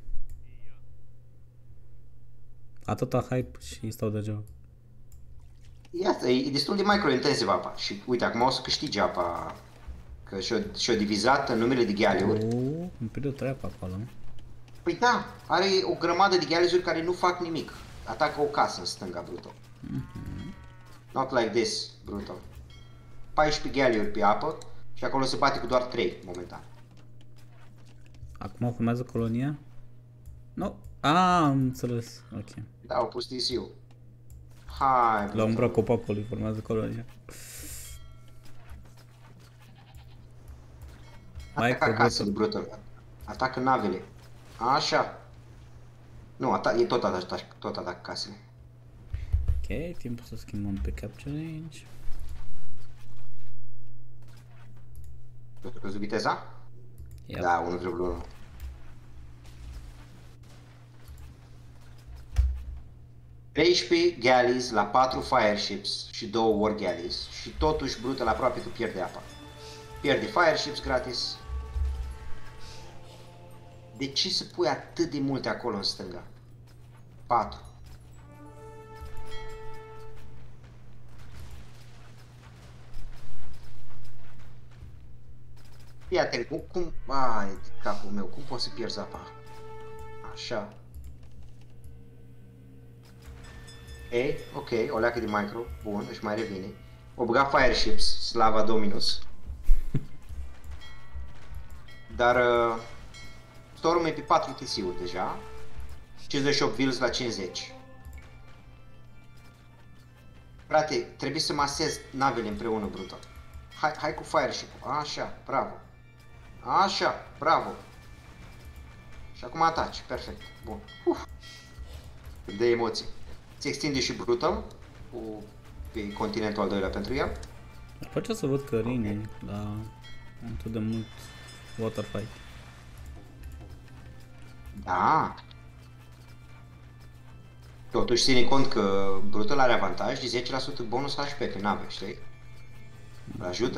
Speaker 1: Atâta hype și stau degeaba.
Speaker 2: Iată, e destul de micro-intensiv apa. Și uite, acum o să câștige apa. Că și-o divizat în numele de Galleys-uri.
Speaker 1: Îmi pierde o treabă acolo.
Speaker 2: Păi da, are o grămadă de Galleys-uri care nu fac nimic. Atacă o casă în stânga, Brutal. Not like this, Brutal. 14 Galleys-uri pe apă și acolo se bate cu doar 3 momentan.
Speaker 1: Acum formează colonia? Nu. Am înțeles. Ok.
Speaker 2: Da, au pus TC-ul. Hai, Brutal.
Speaker 1: La umbra copacului formează colonia.
Speaker 2: Atacă casele, Brutal. Atacă navele. Așa. Nu, e tot atacă casele.
Speaker 1: Ok, timpul să schimbăm pe capture range.
Speaker 2: Tu văzut viteza?
Speaker 1: Yep.
Speaker 2: Da, 1,1. Galleys la 4 Fireships și 2 War Galleys și totuși Brutal aproape că pierde apa. Pierde Fireships gratis. De ce să pui atât de multe acolo în stânga? 4. Fii atent, cum... Ai, capul meu, cum poți să pierzi apa? Așa. Ok, o leacă de micro, bun, își mai revine. O băga Fireships, slava Dominus. Dar Storm e pe 4 TC-uri deja. 58 vills la 50. Frate, trebuie să masez navele împreună, Brutal. Hai cu Fireship-ul, așa, bravo. Așa, bravo. Și acum ataci, perfect, bun. De emoții. Se extinde și Brutal pe continentul al doilea pentru el.
Speaker 1: Ar plăcea să văd cărini, dar am atât de mult water fight.
Speaker 2: Da. Totuși ține cont că Brutal are avantaj de 10% bonus HP pe nave, știi? Îl ajută.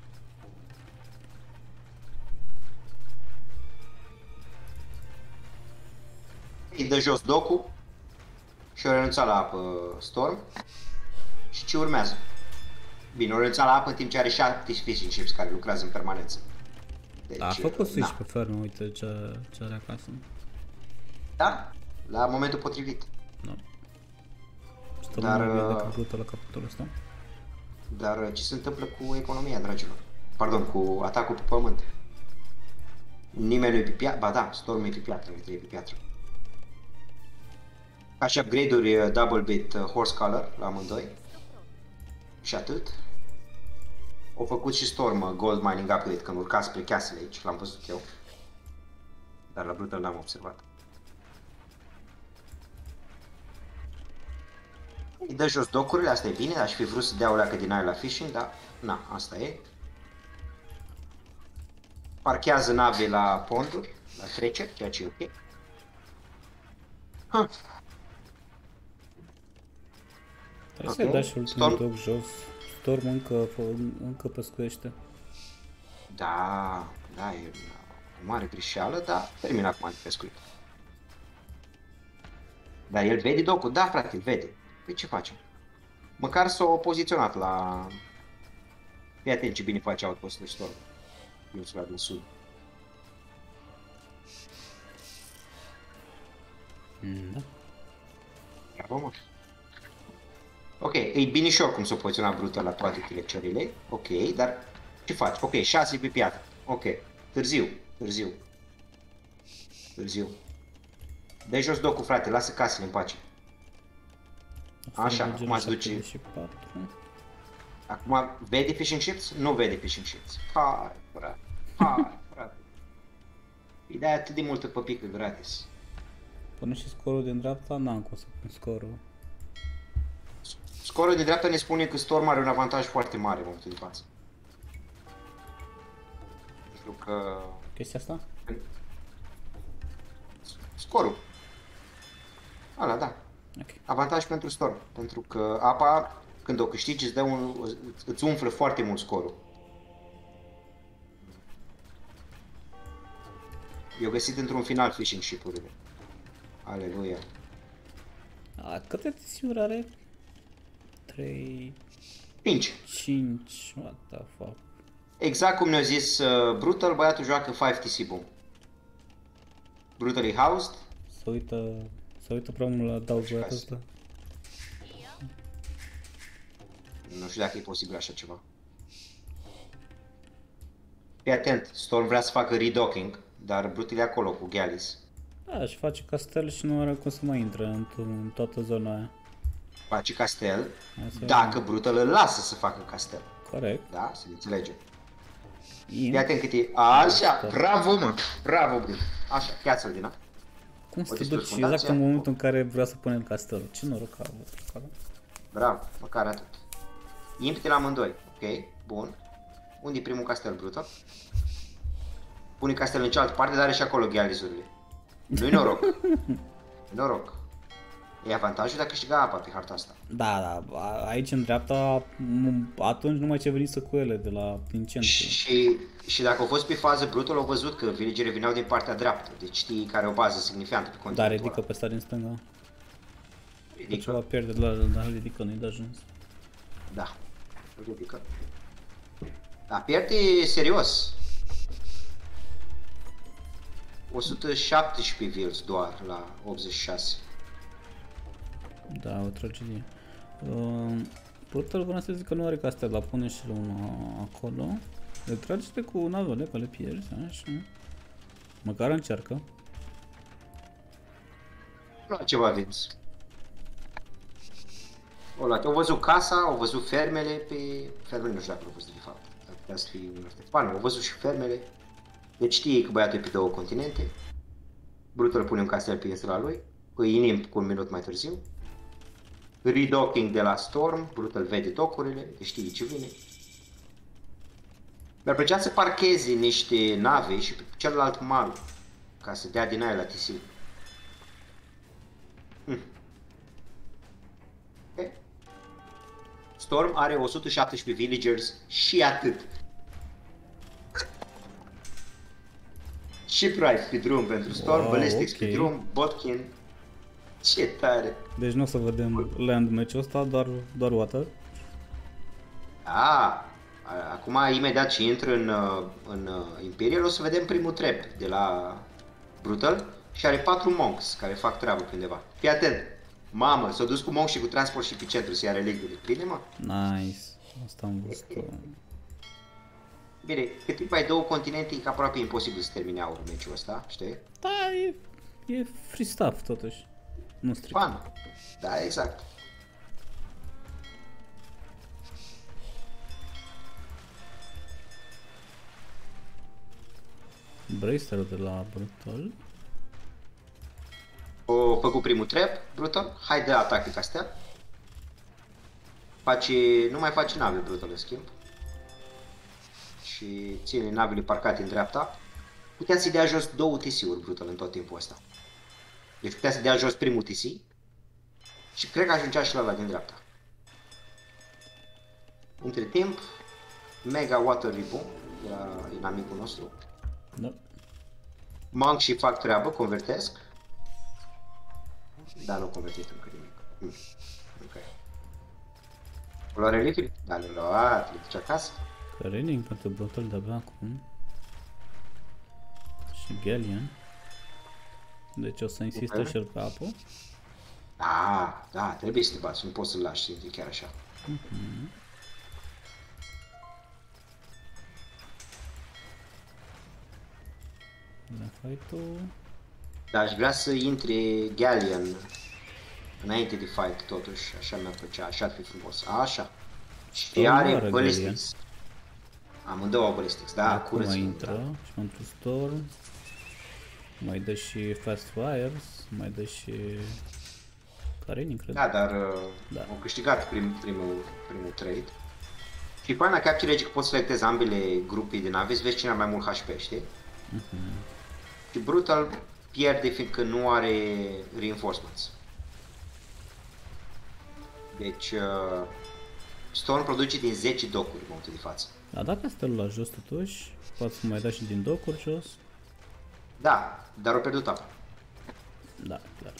Speaker 2: Îi dă jos Doku și o renunța la apă Storm. Și ce urmează? Bine, o renunța la apă în timp ce are 7 fishing ships care lucrează în permanență. Deci,
Speaker 1: A făcut switch pe fermă, uite ce are acasă.
Speaker 2: Da, la momentul potrivit.
Speaker 1: Da. Stă mai bine decât Brutal la capitolul ăsta.
Speaker 2: Dar ce se întâmplă cu economia, dragilor? Pardon, cu atacul pe pământ. Nimeni nu-i pe piatră, ba da, Storm e pe piatră, e pe piatră. Ca și upgrade-uri double bit horse color la amândoi. Și atât. Au făcut și Storm gold mining upgrade când urca spre castle aici, l-am văzut eu. Dar la Brutal n-am observat. Îi dă jos docurile, asta e bine, aș fi vrut să dea o leacă din aia la fishing, dar na, asta e. Parchează nave la ponduri, la treceri, ceea ce e ok.
Speaker 1: Trebuie să-i dai și ultimul drop jos. Storm încă pescuiește.
Speaker 2: Da, da, e o mare greșeală, dar termin acum de pescuit. Dar el vede docul? Da, frate, îl vede. Păi ce facem? Măcar s-a poziționat la... Fii atent ce bine face outpost-ul Storm. Insula din sud.
Speaker 1: Da.
Speaker 2: Bravo, mă. Ok, e bine și oricum s-a poziționat Brutal la toate tilecările. Ok, dar ce faci? Ok, 6 pe piatră. Ok, târziu. Dă-i jos docul, frate, lasă casele în pace. Așa, acum îți duce... Acum vede fishing ships? Nu vede fishing ships. Hai, frate. Îi dai atât de multă păpică gratis.
Speaker 1: Pune și scorul din dreapta? N-am cum să pun scorul.
Speaker 2: Scorul din dreapta ne spune că Storm are un avantaj foarte mare în momentul de față. Știu că...
Speaker 1: Chestia asta?
Speaker 2: Scorul. Ala, da.
Speaker 1: Okay.
Speaker 2: Avantaj pentru Storm, pentru că apa, când o câștigi, îți umflă foarte mult scorul. Eu găsit într-un final fishing ship-urile. Aleluia.
Speaker 1: Câte tisiuri are? 3...
Speaker 2: 5.
Speaker 1: What the fuck?
Speaker 2: Exact cum ne-a zis Brutal, băiatul joacă 5 TC boom. Brutal e housed.
Speaker 1: Să uită prea mult la dauz băiatul ăsta.
Speaker 2: Nu știu dacă e posibil așa ceva. Fii atent, Storm vrea să facă redocking, dar Brutal e acolo cu Galleys.
Speaker 1: Da, își face castel și nu are cum să mai intre în toată zona aia.
Speaker 2: Face castel, dacă Brutal îl lasă să facă castel.
Speaker 1: Corect.
Speaker 2: Da, să înțelegem. Fii atent cât e... Așa, bravo mă, bravo Brutal. Așa, piață-l din a.
Speaker 1: Cum să te duci exact în momentul în care vrea să punem castelul? Ce noroc a avut acolo.
Speaker 2: Bravo, măcar atât. Impte la amândoi, ok, bun. Unde e primul castel, Brutal? Pune castelul în cealaltă parte, dar are și acolo Galleys-urile. Nu-i noroc. Noroc. E avantajul de a câștiga apa pe harta asta.
Speaker 1: Da, aici în dreapta, atunci numai ce veniți cu ele de la din centru.
Speaker 2: Și dacă au fost pe fază Brutal, au văzut că villagerii veneau din partea dreaptă. Deci știi care e o bază significantă pe continentul ăla.
Speaker 1: Da, ridică pe ăsta din stânga.
Speaker 2: Ridică.
Speaker 1: Ceva pierde la ridică, nu-i de ajuns.
Speaker 2: Da, ridică. Dar pierde serios. 117 views doar la 86.
Speaker 1: Da, o tragedie. Brutal vreau să zic că nu are castel, dar pune și una acolo. Le trage cu navele, că le pierzi, așa. Măcar încearcă.
Speaker 2: Nu ceva Vince. Au văzut casa, au văzut fermele pe... Fermele nu știu dacă au văzut de fapt. Ar putea să fie un artefan. Au văzut și fermele. Deci știe că băiatul e pe 2 continente. Brutal pune un castel pe insula lui. Îi inim cu un minut mai târziu. Redocking de la Storm. Brutal vede docurile, că știe ce vine. Mi-ar plăcea să parchezi niște nave și pe celălalt mal, ca să dea din aia la TC. Okay. Storm are 117 villagers și atât. Și price pe drum pentru Storm, Ballistics pe drum, Botkin. Ce tare!
Speaker 1: Deci nu o să vedem land match-ul ăsta, doar water.
Speaker 2: Acum imediat ce intră în Imperial o să vedem primul trap de la Brutal și are 4 monks care fac treabă pe undeva. Fii atent! Mamă, s-a dus cu monk și cu transport și pe centru să ia relictele. Bine, mă?
Speaker 1: Nice. Asta am văzut.
Speaker 2: Bine, cât timp ai două continente, e aproape imposibil să termine aurul meciul ăsta, știi?
Speaker 1: Da, e free stuff totuși. Nu strict.
Speaker 2: Fun. Da, exact.
Speaker 1: Bracer de la Brutal.
Speaker 2: O făcut primul trap, Brutal. Hai de atac pe castel. Nu mai face nave Brutal în schimb. Și ține navele parcate în dreapta. Putea să dea jos două TC-uri Brutal în tot timpul ăsta. Deci putea să dea jos primul TC. Și cred că ajungea și la ăla din dreapta. Între timp, Mega Water Ribbon era inamicul nostru.
Speaker 1: Da.
Speaker 2: Monk și fac treabă, convertesc. Da, nu convertit încă nimic. Ok. O lua reliquii? Da, le-a luat, le duce acasă.
Speaker 1: Reading pentru Brutal de-abia acum. Și Galleon. Deci o să insiste și el pe apă.
Speaker 2: Da, trebuie să te bați, nu poți să-l lași chiar așa.
Speaker 1: La fight-ul...
Speaker 2: Da, aș vrea să intre Galleon înainte de fight totuși, așa mi-ar plăcea, așa ar fi frumos. Așa. Și are Ballistics. Amândouă au Ballistics, da,
Speaker 1: acum intră și pentru Storm. Mai dă și Fast Fires, mai dă și Karenin, cred.
Speaker 2: Da, dar au câștigat primul trade. Și faina Capture Edge că poți selectezi ambele grupii de nave, să vezi cine are mai mult HP, știi? Și Brutal pierde fiindcă nu are reinforcements. Deci Storm produce din 10 docuri în momentul de față.
Speaker 1: Da, dacă castelul la jos totuși, poate să mai da și din docuri jos.
Speaker 2: Da, dar o pierdut apa.
Speaker 1: Da, clar.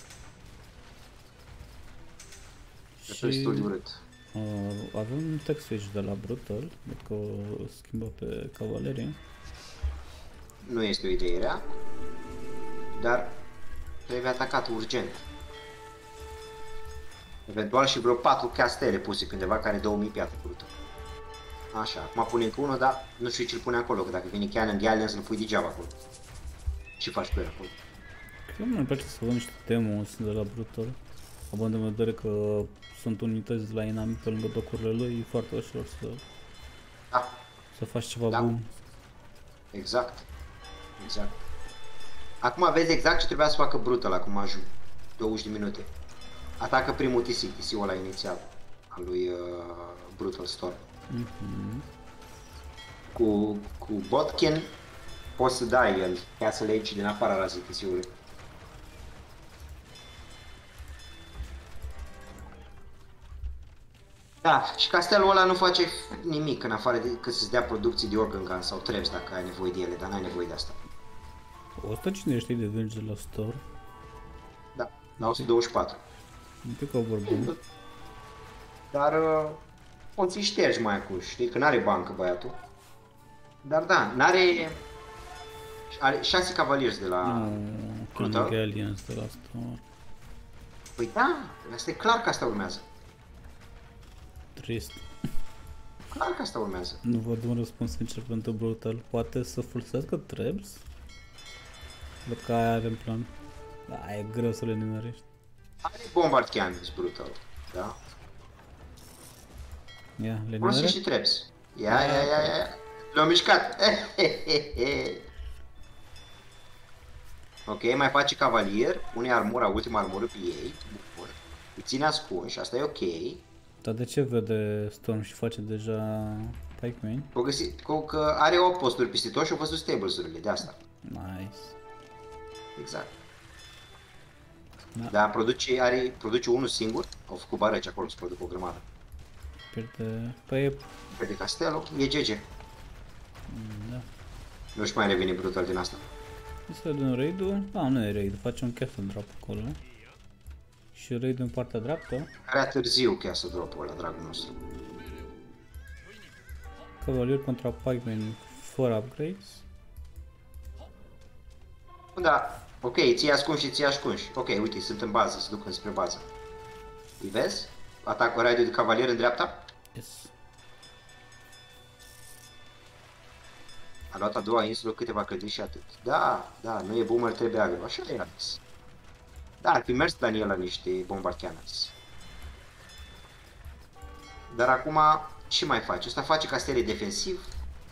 Speaker 2: Și destul de urât.
Speaker 1: Avem un tech switch de la Brutal, văd că o schimbă pe cavalerie.
Speaker 2: Nu este o idee rea, dar trebuie atacat urgent. Eventual și vreo 4 castele puse pe undeva care 2000 piatră brută. Așa, acum pune încă unul, dar nu știu ce-l pune acolo, că dacă vine Cannon Galleon să-l pui degeaba acolo. Ce faci cu el acolo?
Speaker 1: Cred că îmi place să văd niște demos de la Brutal. Având în vedere că sunt unități de la inamic pe lângă docurile lui, e foarte ușor să faci ceva bun.
Speaker 2: Exact. Acum vezi exact ce trebuia să facă Brutal acum 20 de minute. Atacă primul TC-ul ăla inițial al lui Brutal Storm. Cu Botkin poți să dai el Castle Edge din afara razii TC-ului. Da, și castelul ăla nu face nimic în afară decât să-ți dea producții de Organ Gun sau Trebs dacă ai nevoie de ele, dar n-ai nevoie de asta.
Speaker 1: 150 de vângi de la Store.
Speaker 2: Da, la 124.
Speaker 1: Un pic overbun.
Speaker 2: Dar poți să-i ștergi mai acum, știi, că n-are bancă băiatul. Dar da, are 6 cavalieri de la
Speaker 1: Brutal. Galleons de la Store.
Speaker 2: Păi da, asta e clar că asta urmează.
Speaker 1: Trist.
Speaker 2: Clar că asta urmează.
Speaker 1: Nu văd un răspuns sincer pentru Brutal. Poate să folosească Trebs? Văd că aia are în plan. Da, e greu să le nimerești.
Speaker 2: Are Bombard Cannons Brutal, da?
Speaker 1: Ia, le
Speaker 2: folosește și Trebs. Ia. Le-au mișcat. Ok, mai face cavalier, pune armura, ultima armură pe ei. Bun. Îi ține ascunși, asta e ok.
Speaker 1: Dar de ce vede Storm și face deja Pikeman.
Speaker 2: Au găsit că are 8 posturi peste tot și au văzut stables-urile de asta.
Speaker 1: Nice.
Speaker 2: Exact.
Speaker 1: Da.
Speaker 2: Dar produce unul singur, au făcut barăci acolo să producă o grămadă.
Speaker 1: Pierde... Păi...
Speaker 2: Pierde castelul, e GG.
Speaker 1: Da.
Speaker 2: Nu și mai revine brutal din asta.
Speaker 1: Să vedem raid-ul. Ah, nu e raid, facem un castle drop acolo. Și raid-ul în partea dreaptă.
Speaker 2: Prea târziu castle drop-ul ăla, dragul nostru.
Speaker 1: Cavalier contra Pikeman fără upgrades.
Speaker 2: Da, ok, ții ascunși și ții ascunși. Ok, uite, sunt în bază, se duc înspre bază. Îi vezi? Atacul raidul de cavalier în dreapta.
Speaker 1: Yes.
Speaker 2: A luat a doua insulă, câteva clădiri și atât. Da, nu e boomer, trebuie agro. Așa e Alex. Da, ar fi mers Daniel la niște bombard cannons. Dar acum, ce mai face? Ăsta face castele defensiv.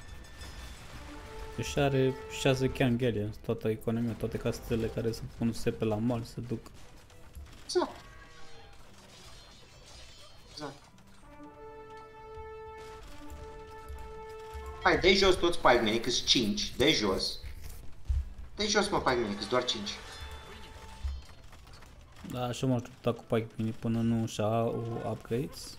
Speaker 1: Deci are 6 Can Galleons, toată economia, toate castelele care se pun sepe la mal se duc.
Speaker 2: Exact. Exact. Hai, dă-i jos toți pikemenii, că-s 5, dă-i jos. Dă-i jos, mă, pikemenii, că-s doar 5.
Speaker 1: Da, așa m-am luptat cu Pikeman până nu și-au upgrades.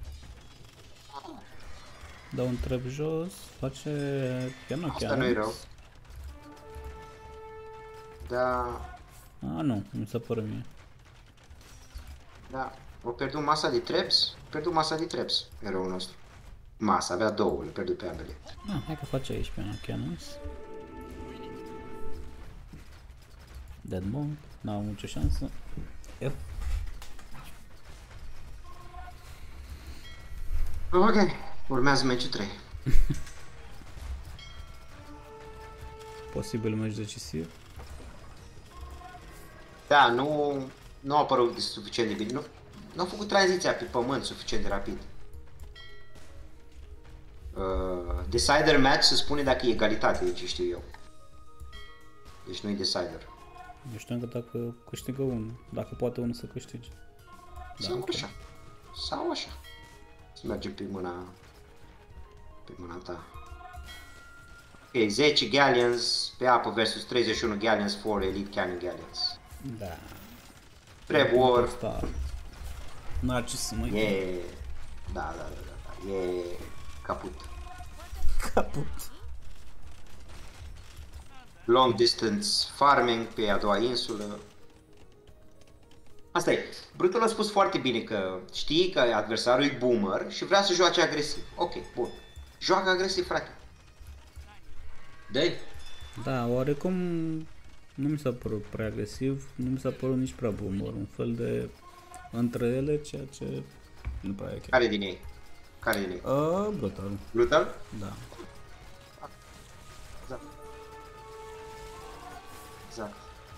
Speaker 1: Dau un trap jos, face piano.
Speaker 2: Asta nu e rău. Da,
Speaker 1: Ah, nu mi s-a părut mie.
Speaker 2: da. O pierdut masa de traps? Pierdut masa de traps, eroul nostru. Masa, avea două, le pierdut pe ambele.
Speaker 1: Ah, hai că face aici piano cannons. Dead Monk, n-au nicio șansă. Yep.
Speaker 2: Ok, urmează meciul 3.
Speaker 1: Posibil meci decisiv.
Speaker 2: Da, nu a apărut suficient de bine. Nu a făcut tranziția pe pământ suficient de rapid. Decider match se spune dacă e egalitate, de ce știu eu. Deci nu e decider.
Speaker 1: Eu știu că dacă câștigă unul, dacă poate unul să câștige.
Speaker 2: Sau așa. Sau așa. Să mergem pe mâna ta. Ok, 10 galleons pe apă versus 31 galleons for elite cannon galleons.
Speaker 1: Da.
Speaker 2: Prep war.
Speaker 1: N-ar ce să mă
Speaker 2: E... Da. E... caput.
Speaker 1: Caput.
Speaker 2: Long distance farming pe a doua insulă. Asta e. Brutul a spus foarte bine că știi că adversarul e boomer și vrea să joace agresiv. Ok, bun. Joacă agresiv, frate. Dă-i.
Speaker 1: Da, oarecum nu mi s-a părut prea agresiv, nu mi s-a părut nici prea boomer, un fel de între ele, ceea ce nu prea e chiar.
Speaker 2: Care din ei?
Speaker 1: Brutal.
Speaker 2: Brutal?
Speaker 1: Da.
Speaker 2: Exact.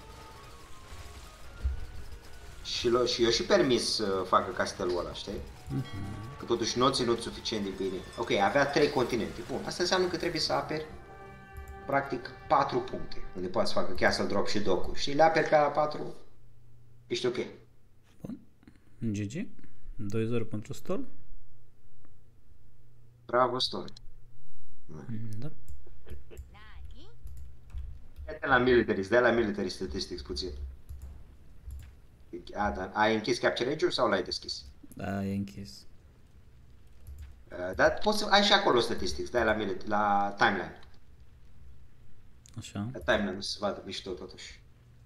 Speaker 2: Și eu și permis să facă castelul ăla, știi? Că totuși nu a ținut suficient de bine. Ok, avea 3 continente. Bun, asta înseamnă că trebuie să aperi practic 4 puncte, unde poți să facă castle drop și docu. Și le aperi pe la 4, ești ok.
Speaker 1: Bun. GG. 2-0 pentru Storm.
Speaker 2: Bravo, Storm.
Speaker 1: Da.
Speaker 2: Ia-te la military, dai la military statistics puțin. Da. Ai închis Capture Age-ul sau l-ai deschis?
Speaker 1: Da, e închis.
Speaker 2: Dar poți să ai și acolo statistics, dai la timeline.
Speaker 1: Așa.
Speaker 2: La timeline să se vadă mișto totuși.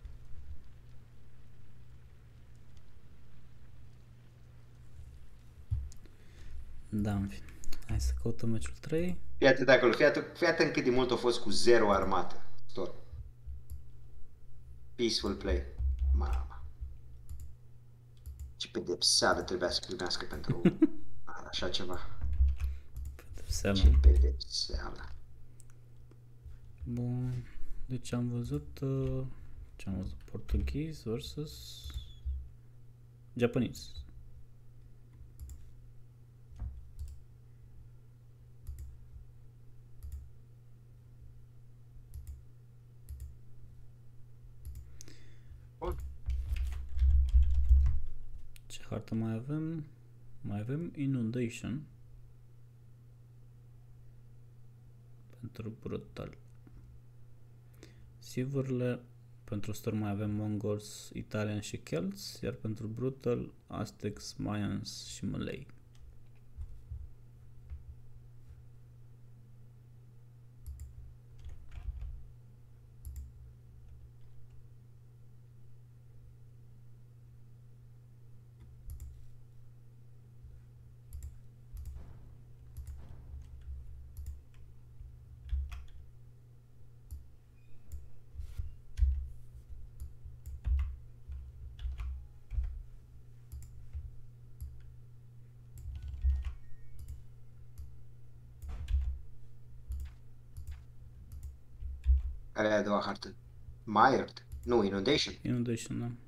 Speaker 1: Da, în fine. Hai să căutăm meciul 3.
Speaker 2: Fii atent acolo, fii atent cât de mult a fost cu 0 armată. Storm. Peaceful play. Mama. Ce pedepseală trebuia să primească pentru așa ceva.
Speaker 1: Pedepseală.
Speaker 2: Ce pedepseală.
Speaker 1: Bun. Deci am văzut... ce am văzut? Portughez versus... Japanese.
Speaker 2: Bun.
Speaker 1: Ce hartă mai avem? Mai avem Inundation. pentru Brutal. Sivurile, pentru Storm mai avem Mongols, Italian și Celts, iar pentru Brutal, Aztecs, Mayans și Malay.
Speaker 2: Care e a doua hartă? Mired? Nu, Inundation.
Speaker 1: Inundation, da.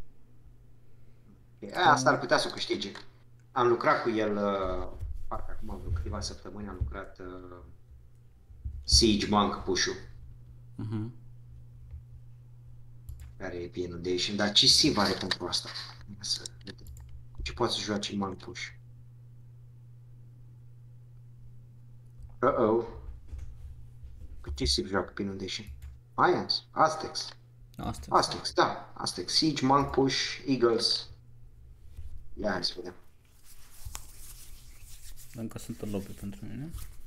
Speaker 2: Asta ar putea să o câștige. Am lucrat cu el, parcă acum vreo câteva săptămâni am lucrat Siege Monk push-ul. Care e pe Inundation, dar ce siv are pentru asta? Să vedem. Ce poate să joace Monk push? Ce siv joacă pe Inundation? Mayans? Aztecs? Aztecs, da. Aztecs. Siege, Monk push, Eagles. Ia, hai să vedem.
Speaker 1: Încă sunt în lobby pentru mine.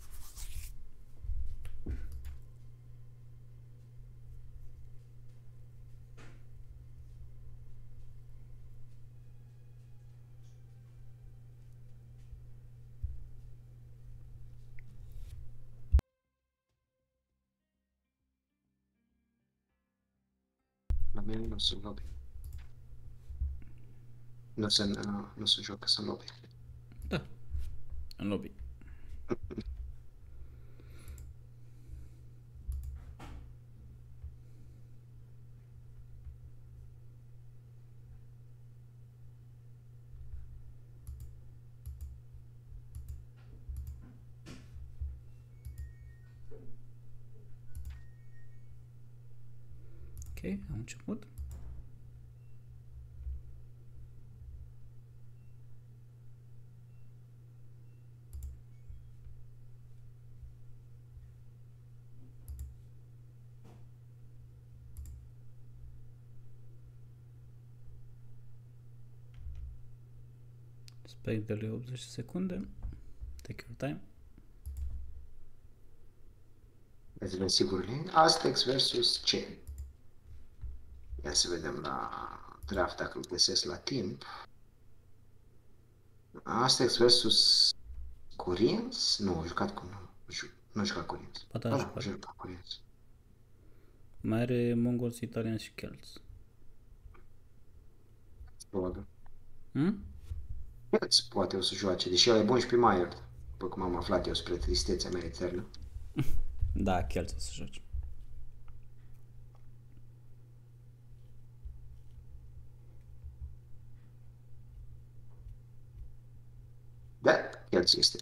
Speaker 2: La mine nu sunt lobby. Nu se joacă, sunt lobby.
Speaker 1: Da, în lobby. Ok, am început. Spec de lui 80 secunde. Take your time.
Speaker 2: Vedem sigurile. Aztecs versus ce? Ia să vedem la draft dacă îl găsesc la timp. Aztecs versus Koreans? Nu, a jucat cu... Nu a jucat Koreans.
Speaker 1: Ba da,
Speaker 2: a jucat Koreans.
Speaker 1: Mai are Mongols, Italian și Celts.
Speaker 2: Probabil. Celts poate o să joace, deși el e bun și pe Mired. După cum am aflat eu spre tristețea mea eternă.
Speaker 1: Da, Celts o să joace.
Speaker 2: Da, Celts este.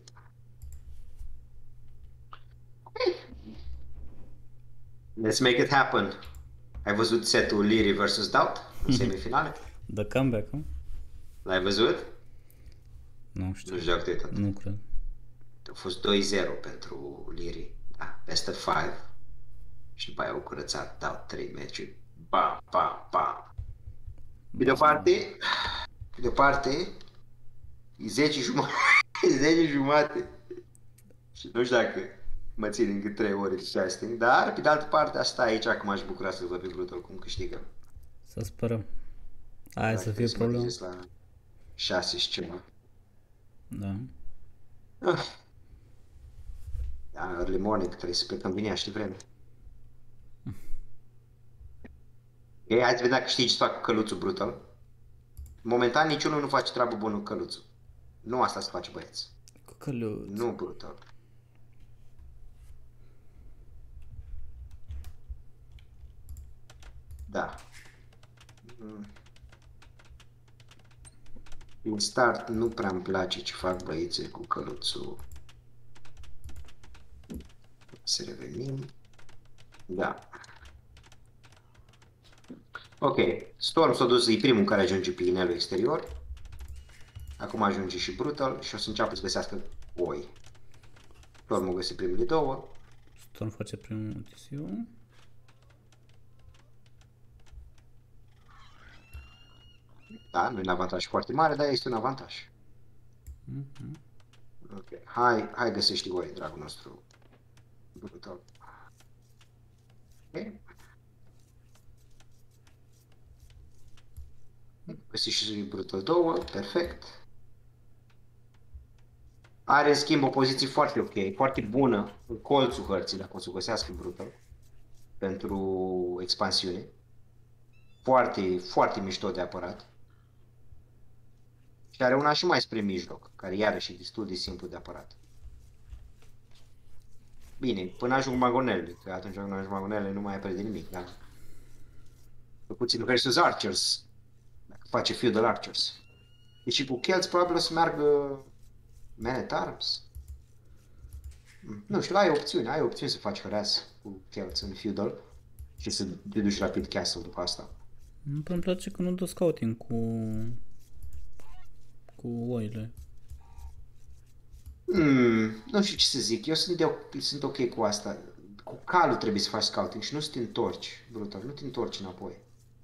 Speaker 2: Let's make it happen. Ai văzut setul Leary vs. Doubt în semifinale?
Speaker 1: The comeback, nu?
Speaker 2: L-ai văzut?
Speaker 1: Nu știu.
Speaker 2: Nu știu dacă te-ai tot.
Speaker 1: Nu cred.
Speaker 2: A fost 2-0 pentru Leary. Da, best of 5. Și după aia au curățat, dau 3 meciuri. Bam, bam, bam. Pe de o parte, e 10 jumate. 10 jumate. Și nu știu dacă mă țin încă 3 ore de casting, dar pe de altă parte asta aici acum aș bucura să văd pe Brutal cum câștigă.
Speaker 1: Să sperăm. Aia să fie problemă.
Speaker 2: La 6 și ceva.
Speaker 1: Da.
Speaker 2: Da, early morning, trebuie să plecăm bine, aștept vreme. Ok, hai să vedem dacă știi ce fac cu căluțul Brutal. Momentan niciunul nu face treabă bună cu căluțul. Nu asta se face, băieți.
Speaker 1: Cu căluț.
Speaker 2: Nu Brutal. Da. În start nu prea îmi place ce fac băieții cu căluțul. Să revenim. Da. Ok. Storm s-a dus, e primul care ajunge pe inelul exterior. Acum ajunge și Brutal și o să înceapă să găsească oi. Storm o găsi primele două.
Speaker 1: Storm face primul tisiu.
Speaker 2: Da, nu e un avantaj foarte mare, dar este un avantaj. Ok, hai găsești voi, dragul nostru. Brutal. Ok. Găsești și Brutal 2, perfect. Are în schimb o poziție foarte ok, foarte bună în colțul hărții, dacă o să o găsească Brutal, pentru expansiune. Foarte, foarte mișto de apărat. Și are una și mai spre mijloc, care iarăși e destul de simplu de apărat. Bine, până ajung magonelele, că atunci când ajung magonelele nu mai apare de nimic, da? Puțin versus Archers, dacă face Feudal Archers. Deci cu Celts probabil o să meargă Man at Arms. Nu știu, ai opțiuni să faci harass cu Celts în Feudal și să te duci rapid Castle după asta.
Speaker 1: Îmi place că nu dă scouting cu oile.
Speaker 2: Nu știu ce să zic, eu sunt ok cu asta. Cu calul trebuie să faci scouting și nu să te întorci, brutal, nu te întorci înapoi.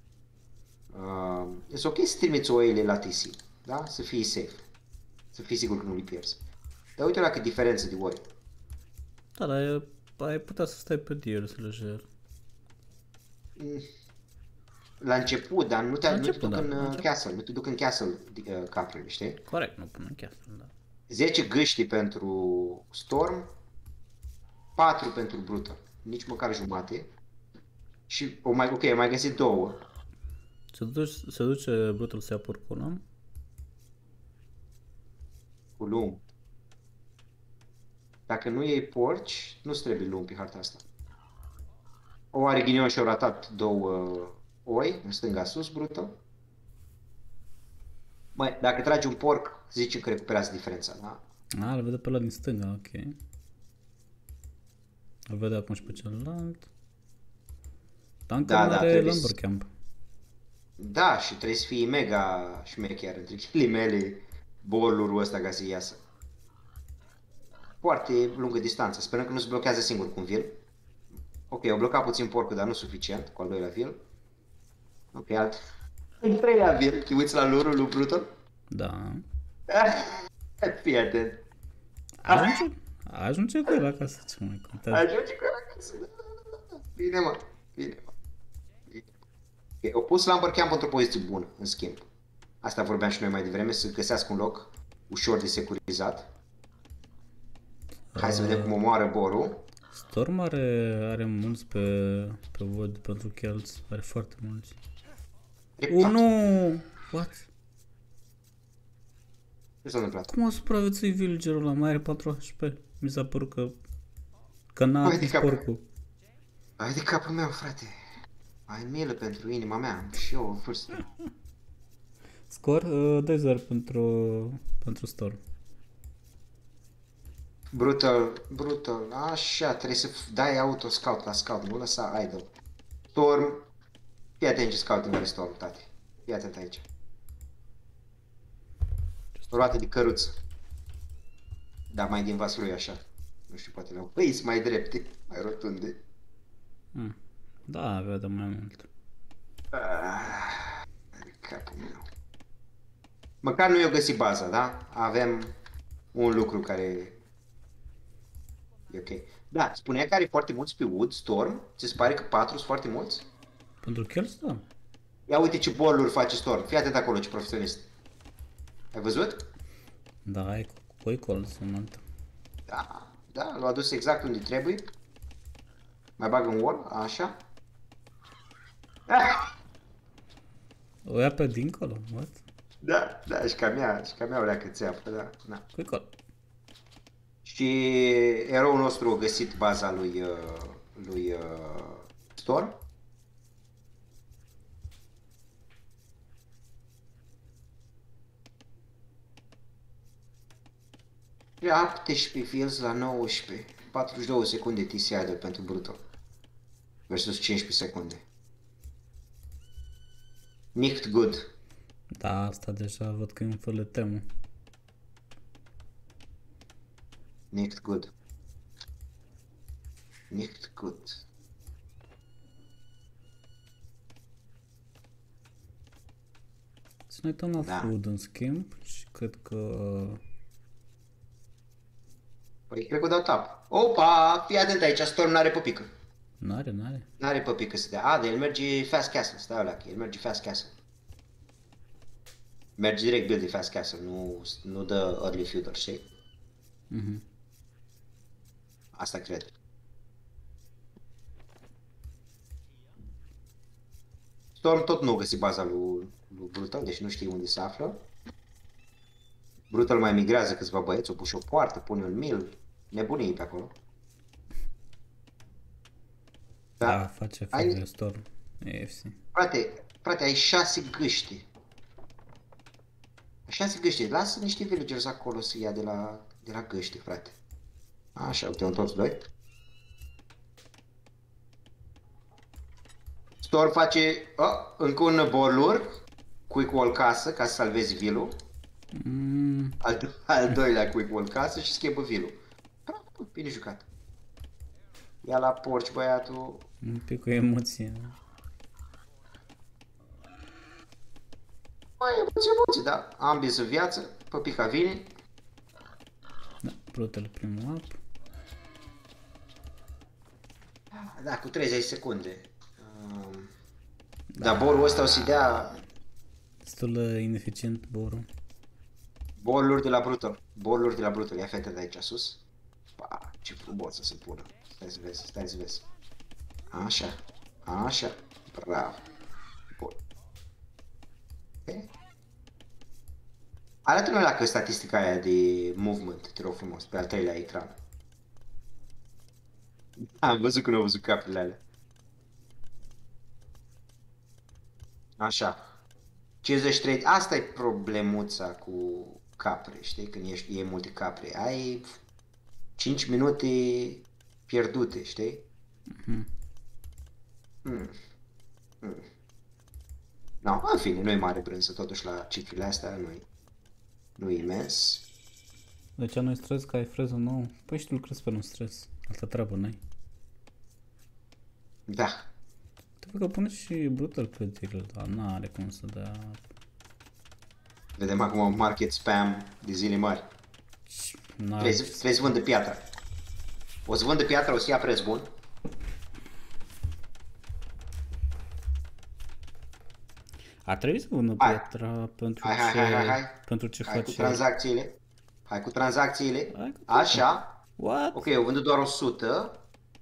Speaker 2: Este ok să trimiți oile la TC, da? Să fii safe. Să fii sigur că nu le pierzi. Dar uite la cât diferență de oi.
Speaker 1: Da, dar ai putea să stai pe deers lejer.
Speaker 2: La început, dar nu te duc
Speaker 1: da,
Speaker 2: în castle, nu te duc în castle caprele, știi?
Speaker 1: Corect, nu până în castle, da.
Speaker 2: 10 gâști pentru Storm, 4 pentru Brutal, nici măcar jumate. Și ok, mai găsit 2.
Speaker 1: Se duce Brutal să ia porculăm.
Speaker 2: Cu lung. Dacă nu iei porci, nu-ți trebuie lung pe harta asta. O are ghinion și-au ratat 2 oi în stânga sus, Brutal. Măi, dacă tragi un porc, zicem că recuperează diferența, da?
Speaker 1: Îl vede pe ăla din stânga, ok. Îl vede acum și pe celălalt. Tanker are lumber camp.
Speaker 2: Da, și trebuie să fii mega șmecher între ghilimele bolul ăsta ca să iasă. Foarte lungă distanță, sperăm că nu se blochează singur cu un vil. Ok, au blocat puțin porcul, dar nu suficient, cu al doilea vil. Ok, al treilea vil, te uiți la lurul lui Brutal?
Speaker 1: Da.
Speaker 2: Fii atent.
Speaker 1: Ajunge cu el acasă, ce mai contează.
Speaker 2: Ajunge cu el acasă, da. Bine, mă. Okay, au pus Lumber Camp într-o poziție bună, în schimb. Asta vorbeam și noi mai devreme, să găsească un loc ușor de securizat. Hai să vedem cum omoară borul.
Speaker 1: Storm are mulți pe vod pentru Celts, are foarte mulți. Nu! What?
Speaker 2: Ce s-a întâmplat?
Speaker 1: Cum a supraviețuit villagerul ăla? Mai are 4 HP. Mi s-a părut că n-a atins porcul.
Speaker 2: Hai de capul meu, frate. Ai milă pentru inima mea și eu în vârstă.
Speaker 1: Scor 2-0 pentru Storm.
Speaker 2: Brutal. Așa, trebuie să dai auto-scout la scout, nu lăsa idle. Storm. Fii atent ce scouting are Storm, tate. Fii atent aici. Roate de căruță. Dar mai din vasul lui așa. Nu știu, poate la păi mai drepte, mai rotunde.
Speaker 1: Da, avea de mai mult.
Speaker 2: Capul meu. Măcar nu i-o găsit baza, da? Avem un lucru care e ok. Da, spunea că are foarte mulți pe Wood, Storm. Ți se pare că 4 sunt foarte mulți?
Speaker 1: Pentru Celts, da.
Speaker 2: Ia uite ce boluri face Storm. Fii atent acolo, ce profesionist. Ai văzut?
Speaker 1: Da, ai cu icol sunt altă.
Speaker 2: Da, l-a adus exact unde trebuie. Mai bag în wall, așa.
Speaker 1: O ia pe dincolo, what?
Speaker 2: Da, și cam ea o leacă țeapă, da.
Speaker 1: Cu icol.
Speaker 2: Și eroul nostru a găsit baza lui Storm. E 18 fields la 19. 42 secunde TC idle pentru Brutal. Versus 15 secunde. Nicht good.
Speaker 1: Da, asta deja văd că e un fel de temă.
Speaker 2: Nicht good. Nicht gut.
Speaker 1: Să ne uităm la
Speaker 2: Da.
Speaker 1: food în schimb și cred că...
Speaker 2: Păi cred că dau tap. Opa, fii atent aici, Storm n-are păpică.
Speaker 1: N-are.
Speaker 2: N-are păpică să dea. De el merge Fast Castle, stai alea, el merge Fast Castle. Merge direct build de Fast Castle, nu dă Early Feudal, știi?
Speaker 1: Mhm.
Speaker 2: Asta cred. Storm tot nu găsi baza lui Brutal, deci nu știe unde se află. Brutal mai migrează câțiva băieți, o pus o poartă, pune un mill, nebunii pe acolo.
Speaker 1: Da, face favoră Storm. AFC.
Speaker 2: Frate, ai 6 gâște. 6 gâște, lasă niște villagers acolo să ia de la gâște, frate. Așa, uite, un toți doi. Storm face încă un borlur, quick wall casă, ca să salvezi vilul. Al doilea quick wall casă și schimbă vilul. Bine jucat. Ia la porci, băiatul.
Speaker 1: Un pic cu emoție.
Speaker 2: Mai emoții, da. Ambii în viață, păpica vine.
Speaker 1: Da, Brutal primul up.
Speaker 2: Da, cu 30 secunde. Dar borul ăsta o să-i dea
Speaker 1: Destul ineficient borul.
Speaker 2: boluri de la Brutal. Boluri de la Brutal. Ia fete de aici sus. Pa, ce frumos să se pună. Stai să vezi. Așa. Bravo. Bun. Okay. Arată-mi la statistica aia de movement, te rog frumos, pe al treilea ecran. Am văzut că nu au văzut caprile alea. Așa. 53. Asta e problemuța cu capre, știi? Când e multe capre. Ai 5 minute pierdute, știi? No, în fine, nu e mare brânză, totuși la cifrele astea nu e imens.
Speaker 1: De ce nu-i stres că ai freză nouă? Păi și tu lucrezi pe un stres. Altă treabă n-ai.
Speaker 2: Da.
Speaker 1: Trebuie că pune și Brutal pe deal, dar n-are cum să dea...
Speaker 2: Vedem acum un market spam de zile mari. Trebuie să vândă piatra. O să vândă piatra, o să ia preț bun.
Speaker 1: Ar trebui să vândă piatra pentru ce
Speaker 2: Hai
Speaker 1: face...
Speaker 2: cu tranzacțiile.
Speaker 1: Hai cu
Speaker 2: Așa.
Speaker 1: What?
Speaker 2: Ok, eu vând doar 100.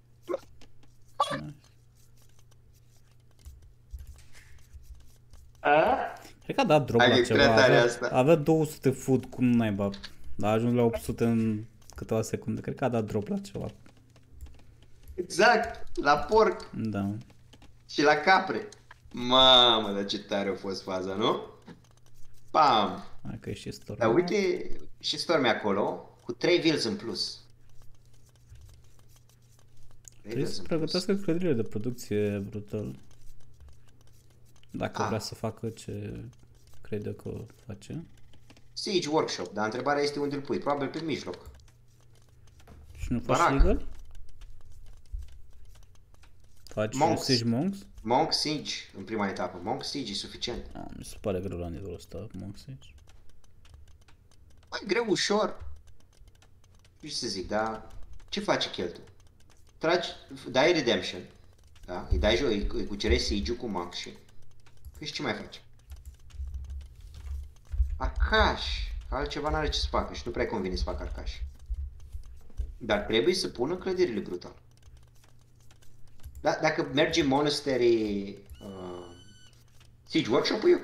Speaker 1: Cred că a dat drop
Speaker 2: Hai
Speaker 1: la
Speaker 2: că
Speaker 1: ceva.
Speaker 2: tare asta.
Speaker 1: Avea 200 food, cum naiba. Dar a ajuns la 800 în câteva secunde. Cred că a dat drop la ceva.
Speaker 2: Exact, la porc
Speaker 1: Da.
Speaker 2: și la capre. Mamă, dar ce tare a fost faza, nu? Pam!
Speaker 1: Hai că e și Storm.
Speaker 2: Dar uite și Storm e acolo, cu 3 vills în plus.
Speaker 1: Trebuie să pregătească clădirile de producție Brutal. Dacă vrea să facă ce crede că face.
Speaker 2: Siege Workshop, dar întrebarea este unde îl pui, probabil pe mijloc.
Speaker 1: Și nu faci
Speaker 2: Barac.
Speaker 1: legal? Faci
Speaker 2: Monks.
Speaker 1: Siege Monks?
Speaker 2: Monk Siege în prima etapă, Monk Siege e suficient.
Speaker 1: Mi se pare greu la nivelul ăsta, Monk Siege.
Speaker 2: Băi, greu, ușor. Ce să zic, dar ce face cheltul? Dai Redemption, da? Îi dai joc, îi cucerești Siege-ul cu Monk și... Păi și ce mai faci? Arcaș. Altceva n-are ce să facă și nu prea convine să facă arcaș. Dar trebuie să pună clădirile Brutal. Dacă merge Monastery Siege Workshop, e ok.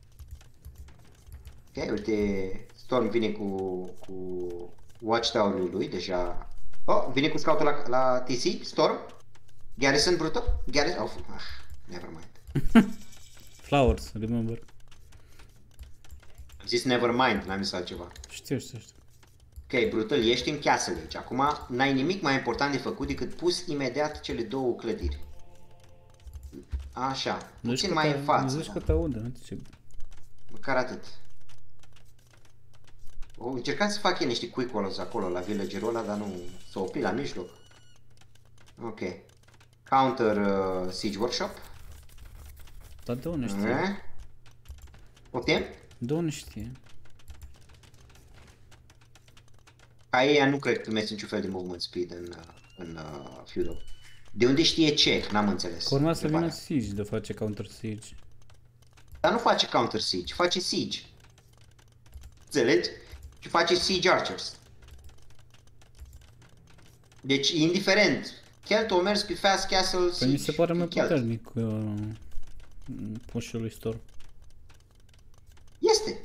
Speaker 2: Ok, uite, Storm vine cu Watchtower-ul lui, deja... Oh, vine cu scoutul la TC, Storm. Garrison Brutal. Never mind.
Speaker 1: Flowers, remember.
Speaker 2: Am zis never mind, n-am zis altceva.
Speaker 1: Știu.
Speaker 2: Ok, Brutal, ești în castle aici. Acum n-ai nimic mai important de făcut decât pus imediat cele două clădiri. Așa, puțin mai în față.
Speaker 1: Zici că te aude, nu ce...
Speaker 2: Măcar atât. O încercat să fac ei niște quick walls acolo la villagerul ăla, dar nu s-a oprit la mijloc. Ok. Counter Siege Workshop.
Speaker 1: Dar de unde știe?
Speaker 2: Poftim?
Speaker 1: De unde știe?
Speaker 2: Ca ei nu cred că primești niciun fel de movement speed în Feudal. De unde știe ce? N-am înțeles.
Speaker 1: Că urma să vină
Speaker 2: întrebarea.
Speaker 1: Siege de face counter Siege.
Speaker 2: Dar nu face counter siege, face siege. Înțelegi? Și face siege archers. Deci, indiferent, Kelt o mers pe Fast Castle
Speaker 1: Păi
Speaker 2: Siege.
Speaker 1: mi se pare mai
Speaker 2: Kelt.
Speaker 1: puternic push-ul lui Storm.
Speaker 2: Este.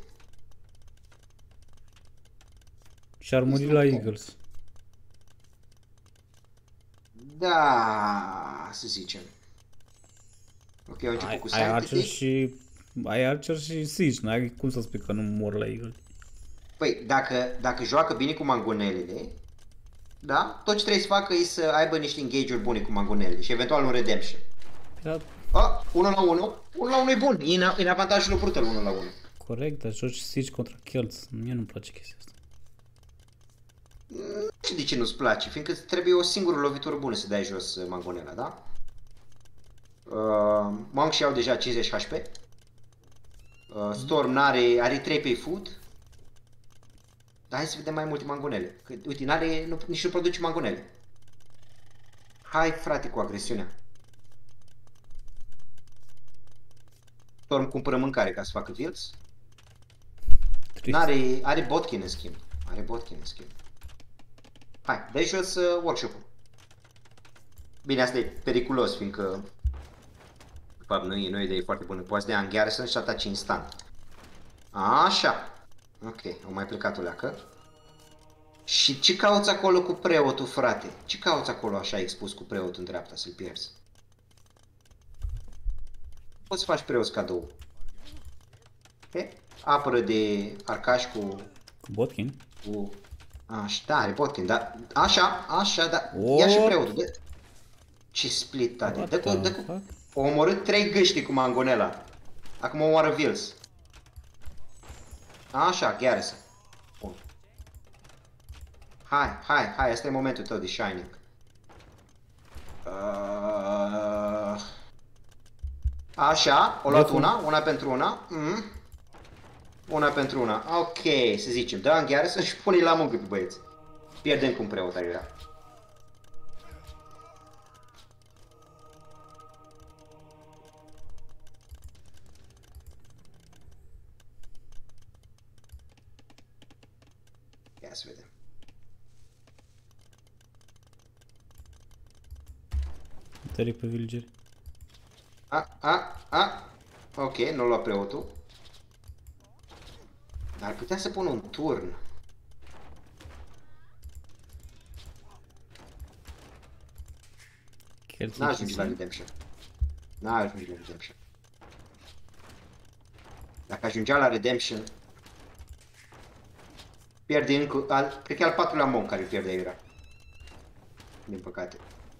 Speaker 1: Și ar muri la Eagles.
Speaker 2: Da, să zicem. Ok, au început cu
Speaker 1: Ai Archer
Speaker 2: Sanctity.
Speaker 1: și... Ai Archer și Siege, n-ai cum să spui că nu mor la Eagles.
Speaker 2: Păi, dacă joacă bine cu mangonelele, da, tot ce trebuie să facă e să aibă niște engage-uri bune cu mangonele și eventual un redemption.
Speaker 1: Dar,
Speaker 2: 1 la 1, 1 la 1 e bun, e în avantajul lui Brutal 1 la 1.
Speaker 1: corect, dar joci Siege contra Kelts. Mie nu-mi place chestia asta.
Speaker 2: Nu știu de ce nu-ți place, fiindcă trebuie o singură lovitură bună să dai jos mangonela, da? Monk și au deja 50 HP. Storm are 3 pe food. Dar hai să vedem mai multe mangonele. Că, uite, nici nu produce mangonele. Hai frate cu agresiunea. Storm cumpără mâncare ca să facă fields.
Speaker 1: Trist.
Speaker 2: Are botkin în schimb. Hai, dai jos workshop-ul. Bine, asta e periculos, fiindcă de fapt nu e o idee foarte bună. Poți de angheară să-și ataci instant. Așa. Ok, au mai plecat o leacă. Și ce cauți acolo cu preotul, frate? Ce cauți acolo așa expus cu preotul în dreapta, să-l pierzi? Poți să faci preoți cadou. Ok? Apără de arcaș cu...
Speaker 1: Botkin?
Speaker 2: Așa, da, are botkin, da. Așa, da.
Speaker 1: What?
Speaker 2: Ia și preotul, dă. Ce split, tati.
Speaker 1: What
Speaker 2: Dă
Speaker 1: the
Speaker 2: cu...
Speaker 1: fuck?
Speaker 2: O omorât 3 gâști cu mangonela. Acum omoară Vils. Așa, Garrison. Bun. Hai, asta e momentul tău de shining. Așa, o luat una pentru una. Una pentru una. Ok, să zicem, dă în Garrison și pune la muncă pe băieți. Pierdem cum preot aiurea. Ia să vedem.
Speaker 1: Tări pe villageri.
Speaker 2: Ok, nu-l lua preotul. Dar ar putea să pun un turn. N-ajunge la redemption. Dacă ajungea la redemption, pierde încă... Cred că e al patrulea monk care îl pierde aiurea. Din păcate.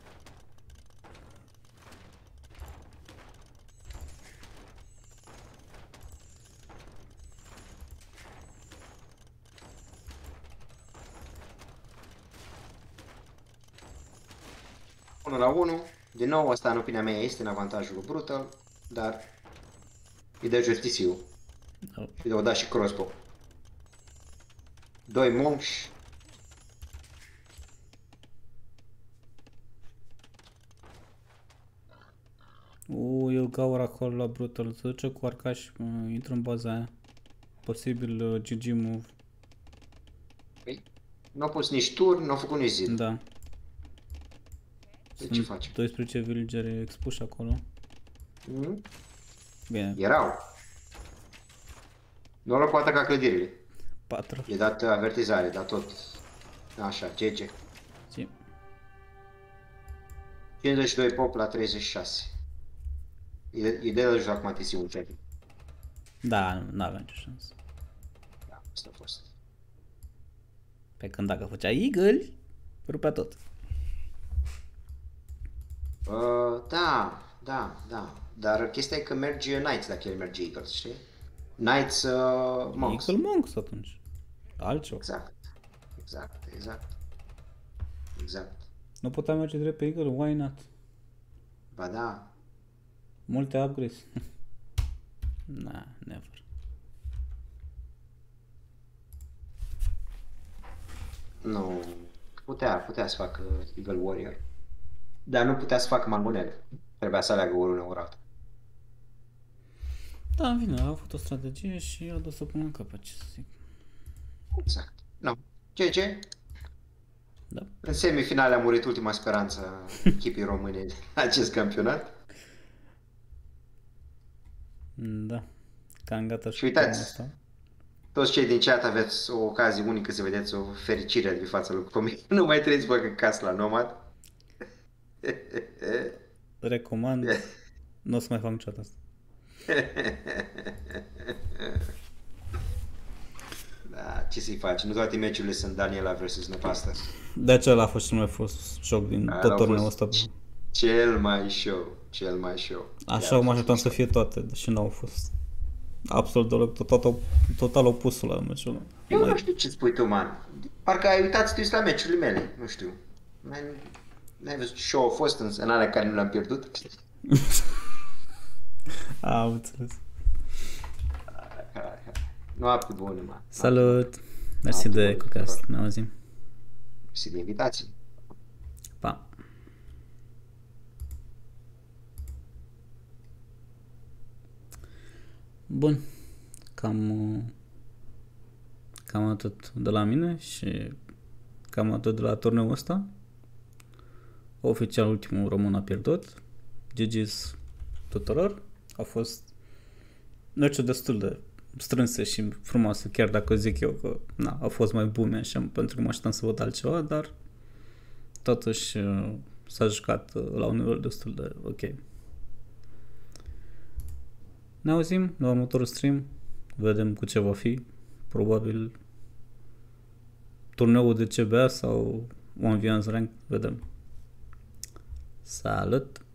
Speaker 2: Unu la 1. Din nou, asta în opinia mea este în avantajul lui Brutal, dar îi dă justiciu. Și de-o da și crossbow. 2 monks.
Speaker 1: Eu gaur acolo la Brutal, se duce cu arcaș, intră în baza aia. Posibil GG move.
Speaker 2: Nu a pus nici turn, nu a făcut nici zid.
Speaker 1: Da.
Speaker 2: Deci ce faci?
Speaker 1: 12 villageri expuși acolo. Bine.
Speaker 2: Erau. Nu l-au poate ca clădirile.
Speaker 1: 4.
Speaker 2: E dat avertizare, dar tot. Așa, GG. 52 pop la 36. E de la joc acum TC un champion.
Speaker 1: Da, nu avea nicio șansă.
Speaker 2: Da, asta a fost.
Speaker 1: Pe când dacă făcea Eagle, rupea tot.
Speaker 2: Da. Dar chestia e că merge Knights dacă el merge Eagles, știi? Knights Monks.
Speaker 1: Eagle Monks atunci. Altceva.
Speaker 2: Exact.
Speaker 1: Nu putea merge direct pe Eagle? Why not?
Speaker 2: Ba da.
Speaker 1: Multe upgrades. Nah, never.
Speaker 2: Nu. Putea să facă Eagle Warrior. Dar nu putea să facă Mangonel. Trebuia să aleagă ori una, ori alta.
Speaker 1: Da, în fine, a avut o strategie și a dus-o până în capăt, ce să zic.
Speaker 2: Exact. Nu. Ce?
Speaker 1: Da.
Speaker 2: În semifinale a murit ultima speranță a echipii române în acest campionat.
Speaker 1: Da. Cam gata și
Speaker 2: Și uitați,
Speaker 1: asta.
Speaker 2: toți cei din chat aveți o ocazie unică să vedeți o fericire de fața lui Comic. Nu mai trebuie să vă căcați la Nomad.
Speaker 1: Recomand. Nu o să mai fac niciodată asta.
Speaker 2: Da, ce să-i faci? Nu toate meciurile sunt Daniela versus Nevasta.
Speaker 1: De aceea a fost cel mai fost joc din tot turneul ăsta.
Speaker 2: Cel mai show.
Speaker 1: Așa mă așteptam să fie toate, deși n-au fost. Absolut deloc, total opusul la meciul ăla.
Speaker 2: Eu nu știu ce spui tu, man. Parcă ai uitat să te uiți la meciurile mele, nu știu. N-ai văzut ce show a fost în alea care nu le-am pierdut?
Speaker 1: Am înțeles.
Speaker 2: Noapte bună, man.
Speaker 1: Salut! Mersi de cocast, ne auzim.
Speaker 2: Mersi de invitație.
Speaker 1: Pa! Bun, cam atât de la mine și cam atât de la turneul ăsta. Oficial ultimul român a pierdut. GG's tuturor. A fost meciul destul de strânse și frumoase, chiar dacă zic eu că a fost mai bune așa, pentru că mă așteptam să văd altceva, dar totuși s-a jucat la un nivel destul de ok. Ne auzim la următorul stream, vedem cu ce va fi, probabil turneul de CBA sau 1v1 rank, vedem. Salut!